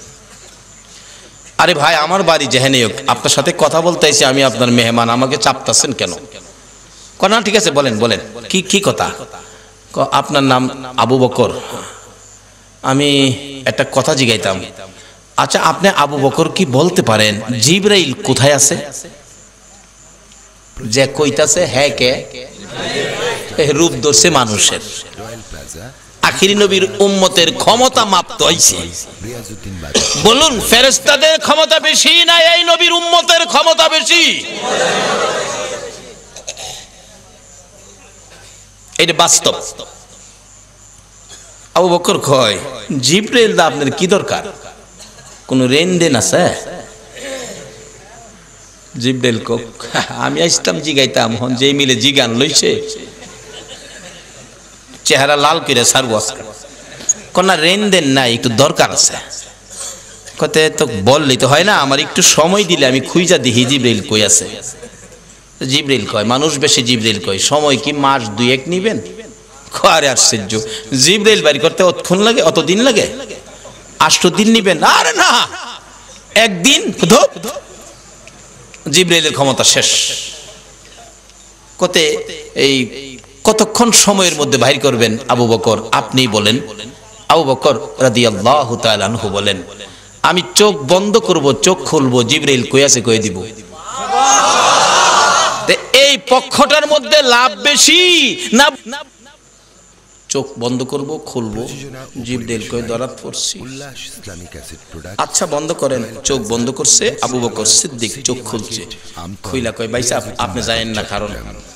আরে ভাই, আমার বাড়ি যেখানে হোক, আপনার সাথে কথা বলতে এসে আমি আপনার মেহমান, আমাকে চাপতাছেন কেন? না ঠিক আছে, বলেন বলেন, কি কি কথা? আপনার নাম আবু বকর, আমি একটা কথা জিগাইতাম। আচ্ছা, আপনি আবু বকর কি বলতে পারেন জিবরাইল কোথায় আছে? যে কইতাছে হ্যাঁ কে? রূপ ধরছে মানুষের। আখিরি নবীর উম্মতের ক্ষমতা মাপতে হইছে। বলুন, ফেরেশতাদের ক্ষমতা বেশি না এই নবীর উম্মতের ক্ষমতা বেশি? এটা বাস্তব। আবু বকর কয়, জিবরাইল দা আপনার কি দরকার? কোন লেনদেন আছে? জিবরাইল কো, আমি আসতাম জিগাইতাম, হন যে মিলে জিগান লইছে, চেহারা লাল করে সারবো। কোন লেনদেন নাই, একটু দরকার আছে। কতে তো বললেই তো হয় না, আমার একটু সময় দিলে আমি খুঁজা দেখি জিবরাইল কই আছে। জিবরাইল কয়, মানুষ বেশি। জিবরাইল কয়, সময় কি মাস দুয়েক নিবেন? আরে আশ্চর্য, জিবরাইল বাড়ি করতে অতক্ষণ লাগে? অত দিন লাগে? 8 দিন নিবেন? আরে না, একদিন। জিবরাইলের ক্ষমতা শেষ। কতে এই কতক্ষণ সময়ের মধ্যে বাহির করবেন? আবু বকর আপনি বলেন। আবু বকর রাদিয়াল্লাহু তাআলা আনহু বলেন, আমি চোখ বন্ধ করব, চোখ খুলবো, জিবরাইল কই আছে কই দিব। এই পক্ষটার মধ্যে লাভ বেশি না চোখ বন্ধ করব, খুলবো, জিবরাইল কয় ধরা পড়ছি। আচ্ছা বন্ধ করেন। চোখ বন্ধ করছে, আবু বকর সিদ্দিক চোখ খুলছে, খুইলা কয় ভাই সাহেব আপনি যায়েন না, কারণ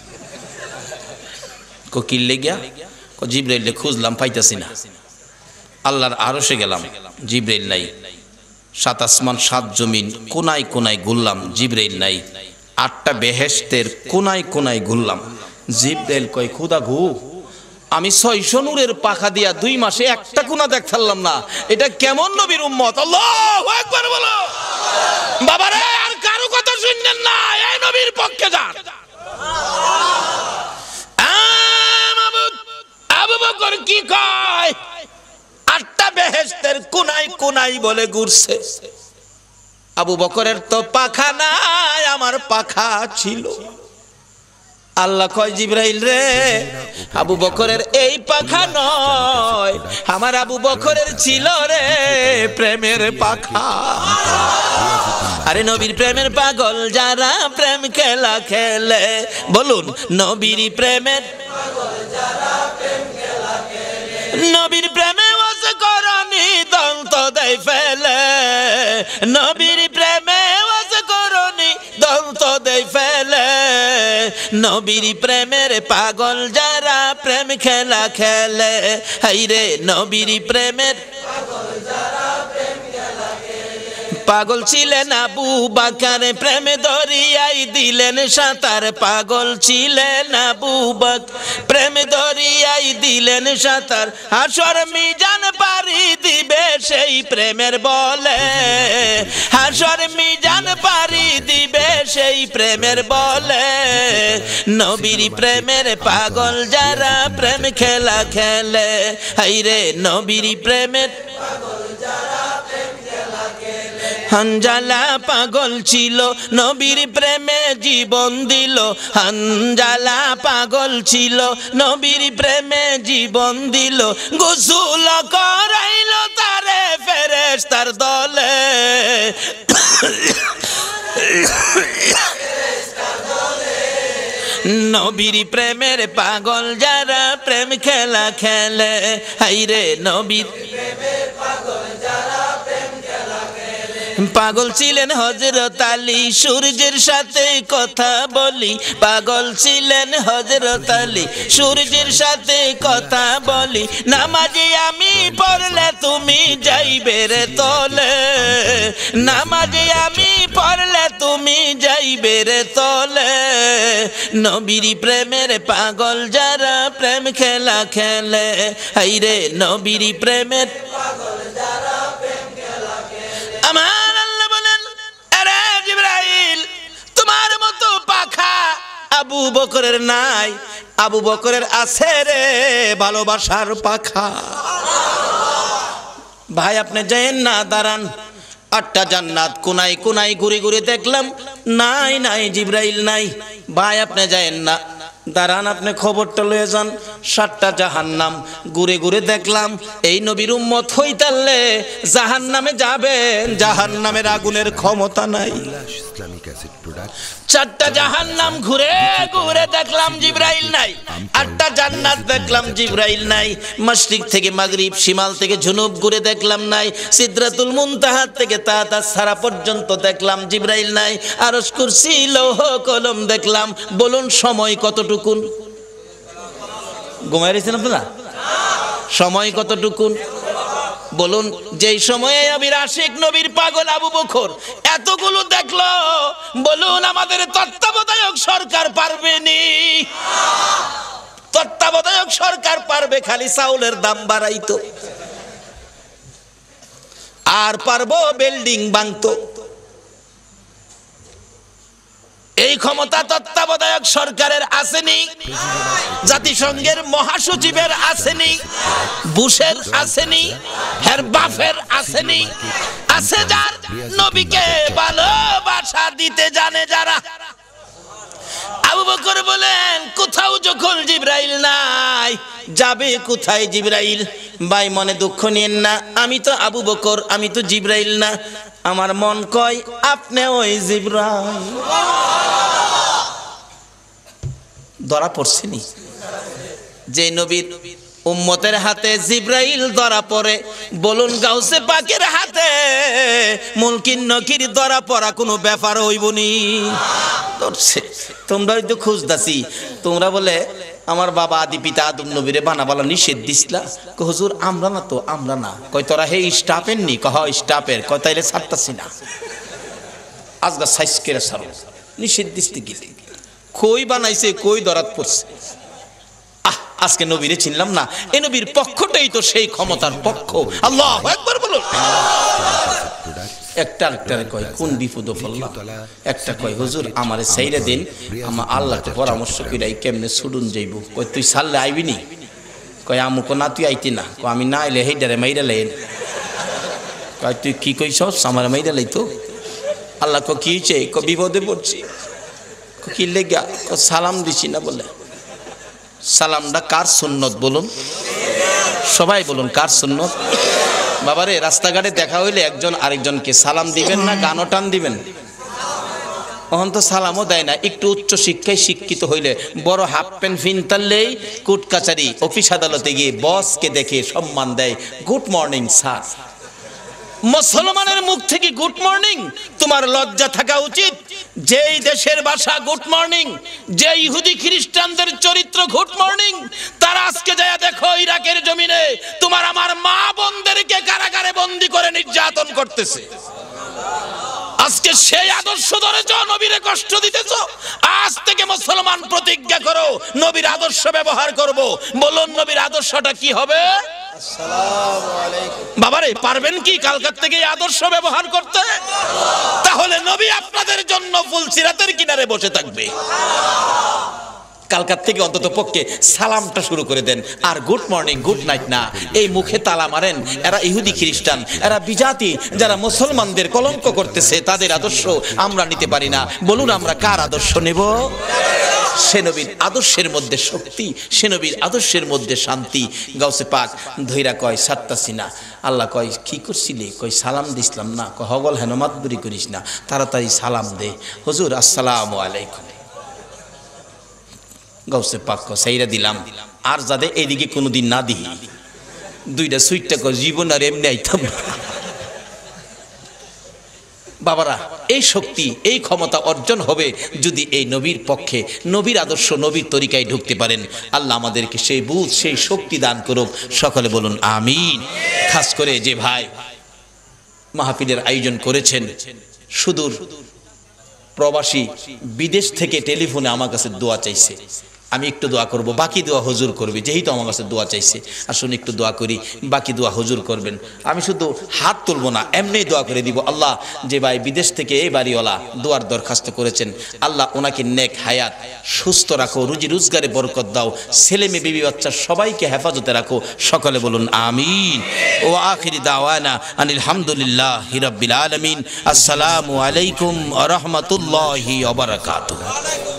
কিল লেগিয়া জিবরাইলে খুঁজলাম পাইতাছি না, আল্লাহর আরশে গেলাম জিবরাইল নাই, 7 আসমান 7 জমিন কোনায় কোনায় ঘুরলাম জিবরাইল নাই, 8টা বেহেশতের কোনায় কোনায় ঘুরলাম জিবরাইল কয় খুদা ঘু আমি 600 নূরের পাখা দিয়া 2 মাসে একটা কোনা দেখতাম না, এটা কেমন নবীর উম্মত? আল্লাহু আকবার বলো বাবারে, আর কারো কথা শুনলেন না, এই নবীর পক্ষে যান। আবু বকর কি কয়? 8টা বেহেশতের কোনায় কোনায় বলে ঘুরছে। আবু বকরের তো পাখা নাই, আমার পাখা ছিল। আল্লাহ কয় জিবরাইল রে, আবু বকরের এই পাখা নয়, আমার আবু বকরের ছিল রে প্রেমের পাখা। আরে নবীর প্রেমের পাগল যারা প্রেম খেলা খেলে, বলুন নবীর প্রেমের পাগল যারা প্রেম খেলা খেলে, নবীর প্রেমে ওয়াজ করনি দন্ত দেই ফেলে, নবীর প্রেমে ওয়াজ করনি দন্ত দেই ফেলে, নবীর প্রেমের পাগল যারা প্রেম খেলা খেলে, হাইরে নবীর প্রেমের পাগল যারা প্রেম খেলা খেলে। পাগল ছিলেন আবু বকর, প্রেমে দরিয়াই দিলেন সাঁতার, পাগল ছিলেন আবু বকর, প্রেমে দরিয়াই দিলেন সাঁতার, হাসর মিজান পারি দিবে সেই প্রেমের বলে, হাসর মিজান পারি দিবে সেই প্রেমের বলে, নবীর প্রেমের পাগল যারা প্রেম খেলা খেলে, হাইরে নবীর প্রেমের পাগল যারা প্রেম খেলা খেলে। হানজালা পাগল ছিল নবীর প্রেমে জীবন দিল, হানজালা পাগল ছিল নবীর প্রেমে জীবন দিল, গোসল করাইল তারে ফেরেশতার দলে, নবীর প্রেমের পাগল যারা প্রেম খেলা খেলে, হাইরে নবীর প্রেমের পাগল যারা প্রেম খেলা খেলে। পাগল ছিলেন হযরত আলী, সূর্যের সাথে কথা বলি, পাগল ছিলেন হযরত আলী, সূর্যের সাথে কথা বলি, নামাজে আমি পড়লে তুমি যাইবে রে তলে, নামাজে আমি পড়লে তুমি যাইবে রে তলে, নবীর প্রেমের পাগল যারা প্রেম খেলা খেলে, হাইরে নবীর প্রেমের পাগল যারা প্রেম খেলা খেলে। আমার আল্লাহ বলেন, আরে জিবরাইল তোমার মতো পাখা আবু বকরের নাই, আবু বকরের আছে রে ভালোবাসার পাখা। ভাই আপনি যায়েন না, দাঁড়ান, 8টা জান্নাত কোনায় কোনায় ঘুরে ঘুরে দেখলাম, নাই নাই জিবরাইল নাই। ভাই আপনি যায়েন না, দাঁড়ান, আপনি খবরটা লয়ে যান। 7টা জাহান্নাম ঘুরে ঘুরে দেখলাম, এই নবীর উম্মত হইতালে জাহান্নামে যাবেন, জাহান্নামের আগুনের ক্ষমতা নাই। 4টা জাহান্নাম ঘুরে ঘুরে দেখলাম জিবরাইল নাই, 8টা জান্নাত দেখলাম জিবরাইল নাই, মাশরিক থেকে মাগরিব, শিমাল থেকে জুনুব ঘুরে দেখলাম নাই, সিদরাতুল মুনতাহা থেকে তাতা সারা পর্যন্ত দেখলাম জিবরাইল নাই, আরশ কুরসি লৌহ কলম দেখলাম। বলুন সময় কতটুকুন? ঘুমায় রয়েছেন আপনারা? সময় কতটুকুন বলুন? যেই সময়ে নবীর আশিক নবীর পাগল আবু বকর এতগুলো দেখলো, বলুন আমাদের তত্ত্বাবধায়ক সরকার পারবেনি? তত্ত্বাবধায়ক সরকার পারবে খালি চাউলের দাম বাড়াইতো, আর পারবো বিল্ডিং ভাঙতো। এই ক্ষমতা তত্ত্বাবধায়ক সরকারের আসেনি, জাতিসংঘের মহাসচিবের আসেনি, বুশের আসেনি, হের বাফের আসেনি, আছে যার নবীকে ভালোবাসা দিতে জানে যারা। আবু বকর বলেন কোথাও যখন জিবরাইল নাই, যাবে কোথায় জিবরাইল? ভাই মনে দুঃখ নিয়েন না, আমি তো আবু বকর, আমি তো জিবরাইল না। আমার মন কয় আপনি ওই জিবরাইল। ধরা পড়ছেনি যে নবীর উম্মতের হাতে জিব্রাইল ধরা পড়ে, বলুন গাউসে পাকের হাতে মুলকিন নকির ধরা পড়া কোনো ব্যাপার হইবনি। তোমরা তো খুঁজদাছি, তোমরা বলে আমার বাবা আদি পিতা আদম নবীরে বানাবালা নিষেধ দিছিলা। হুজুর আমরা না তো, আমরা না। কয় তোরা হে স্টাফের নি? কহ স্টাফের। কয় তাইলে ছাড়তাছি না, আজগা সাইজ কেড়ে সারো, নিষেধ দিতে গেলে কই বানাইছে, কই দরাত পড়ছে। আজকে নবীরে চিনলাম না, এ নবীর পক্ষটাই তো সেই ক্ষমতার পক্ষ। আল্লাহু আকবার বলুন। একটা কয় কোন বিপদ পড়লা, একটা কয় হুজুর আমারে সাইরা দিন, আমার আল্লাহকে পরামর্শ কইরাই কেমনে ছুডুন যাইব। কয় তুই সারলে আইবি নি? কয় আমুক না, তুই আইতি না। কয় আমি না আইলে হেইডারে মাইরা লাইন। কয় তুই কি কইছস? আমার মাইরা লাইতো। আল্লাহ কয় কি হইছে? কয় বিপদে পড়ছি। কি লেগা? কয় সালাম দিছি না বলে। সালামটা কার সুন্নত বলুন? সবাই বলুন কার সুন্নত? বাবারে রাস্তাঘাটে দেখা হইলে একজন আরেকজনকে সালাম দিবেন না গানও টান দিবেন? তখন তো সালামও দেয় না। একটু উচ্চ শিক্ষায় শিক্ষিত হইলে বড় হাফ প্যান্ট ফিনতাললেই কোর্ট কাচারি অফিস আদালতে গিয়ে বসকে দেখে সম্মান দেয়, গুড মর্নিং স্যার। মুসলমানের মুখ থেকে গুড মর্নিং, তোমার লজ্জা থাকা উচিত। যেই দেশের ভাষা গুড মর্নিং, যে ইহুদি খ্রিস্টানদের চরিত্র গুড মর্নিং, তারা আজকে যায় দেখো ইরাকের জমিনে তোমার আমার মা বোনদেরকে কারাগারে বন্দী করে নির্যাতন করতেছে। আজকে সেই আদর্শ ধরেছ, নবীরে কষ্ট দিতেছ। আজ থেকে মুসলমান প্রতিজ্ঞা করো নবীর আদর্শ ব্যবহার করব। বলুন নবীর আদর্শটা কি হবে? বাবারে পারবেন কি কালকার থেকে এই আদর্শ ব্যবহার করতে? তাহলে নবী আপনাদের জন্য ফুলসিরাতের কিনারে বসে থাকবে। কালকার থেকে অন্তত পক্ষে সালামটা শুরু করে দেন, আর গুড মর্নিং গুড নাইট না। এই মুখে তালা মারেন। এরা ইহুদি খ্রিস্টান, এরা বিজাতি, যারা মুসলমানদের কলঙ্ক করতেছে, তাদের আদর্শ আমরা নিতে পারি না। বলুন আমরা কার আদর্শ নেব? সে নবীর আদর্শের মধ্যে শক্তি, সে নবীর আদর্শের মধ্যে শান্তি। গাউসে পাক ধৈরা কয় সারতাছি না। আল্লাহ কয় কি করছিলি? কয় সালাম দিছিলাম না। কয় হগল হেন মাতবুরি করিস না, তাড়াতাড়ি সালাম দে। হুজুর আসসালামু আলাইকুম। গাউসে পাক সাইরা দিলাম। আর যাতে এদিকে কোনোদিন না দিই, দুইটা সুইটটা কয় জীবন আর এমনি আইতাম। বাবারা এই শক্তি, এই ক্ষমতা অর্জন হবে যদি এই নবীর পক্ষে, নবীর আদর্শ, নবীর তরিকায় ঢুকতে পারেন। আল্লাহ আমাদেরকে সেই বুঝ, সেই শক্তি দান করুক। সকলে বলুন আমিন। খাস করে যে ভাই মাহফিলের আয়োজন করেছেন, সুদূর প্রবাসী বিদেশ থেকে টেলিফোনে আমার কাছে দোয়া চাইছে। আমি একটু দোয়া করব, বাকি দোয়া হুজুর করবে। যেহেতু আমার কাছে দোয়া চাইছে, আসুন একটু দোয়া করি, বাকি দোয়া হুজুর করবেন। আমি শুধু হাত তুলব না, এমনি দোয়া করে দিব। আল্লাহ যে ভাই বিদেশ থেকে এই বাড়িওয়ালা দোয়ার দরখাস্ত করেছেন, আল্লাহ ওনাকে নেক হায়াত, সুস্থ রাখো, রুজি রোজগারে বরকত দাও, ছেলে মেয়ে বিবি বাচ্চা সবাইকে হেফাজতে রাখো। সকলে বলুন আমিন। ও আখিরি দাওয়ানা আনিল হামদুলিল্লাহি রাব্বিল আলামিন। আসসালামু আলাইকুম ওয়া রাহমাতুল্লাহি ওয়া বারাকাতুহু।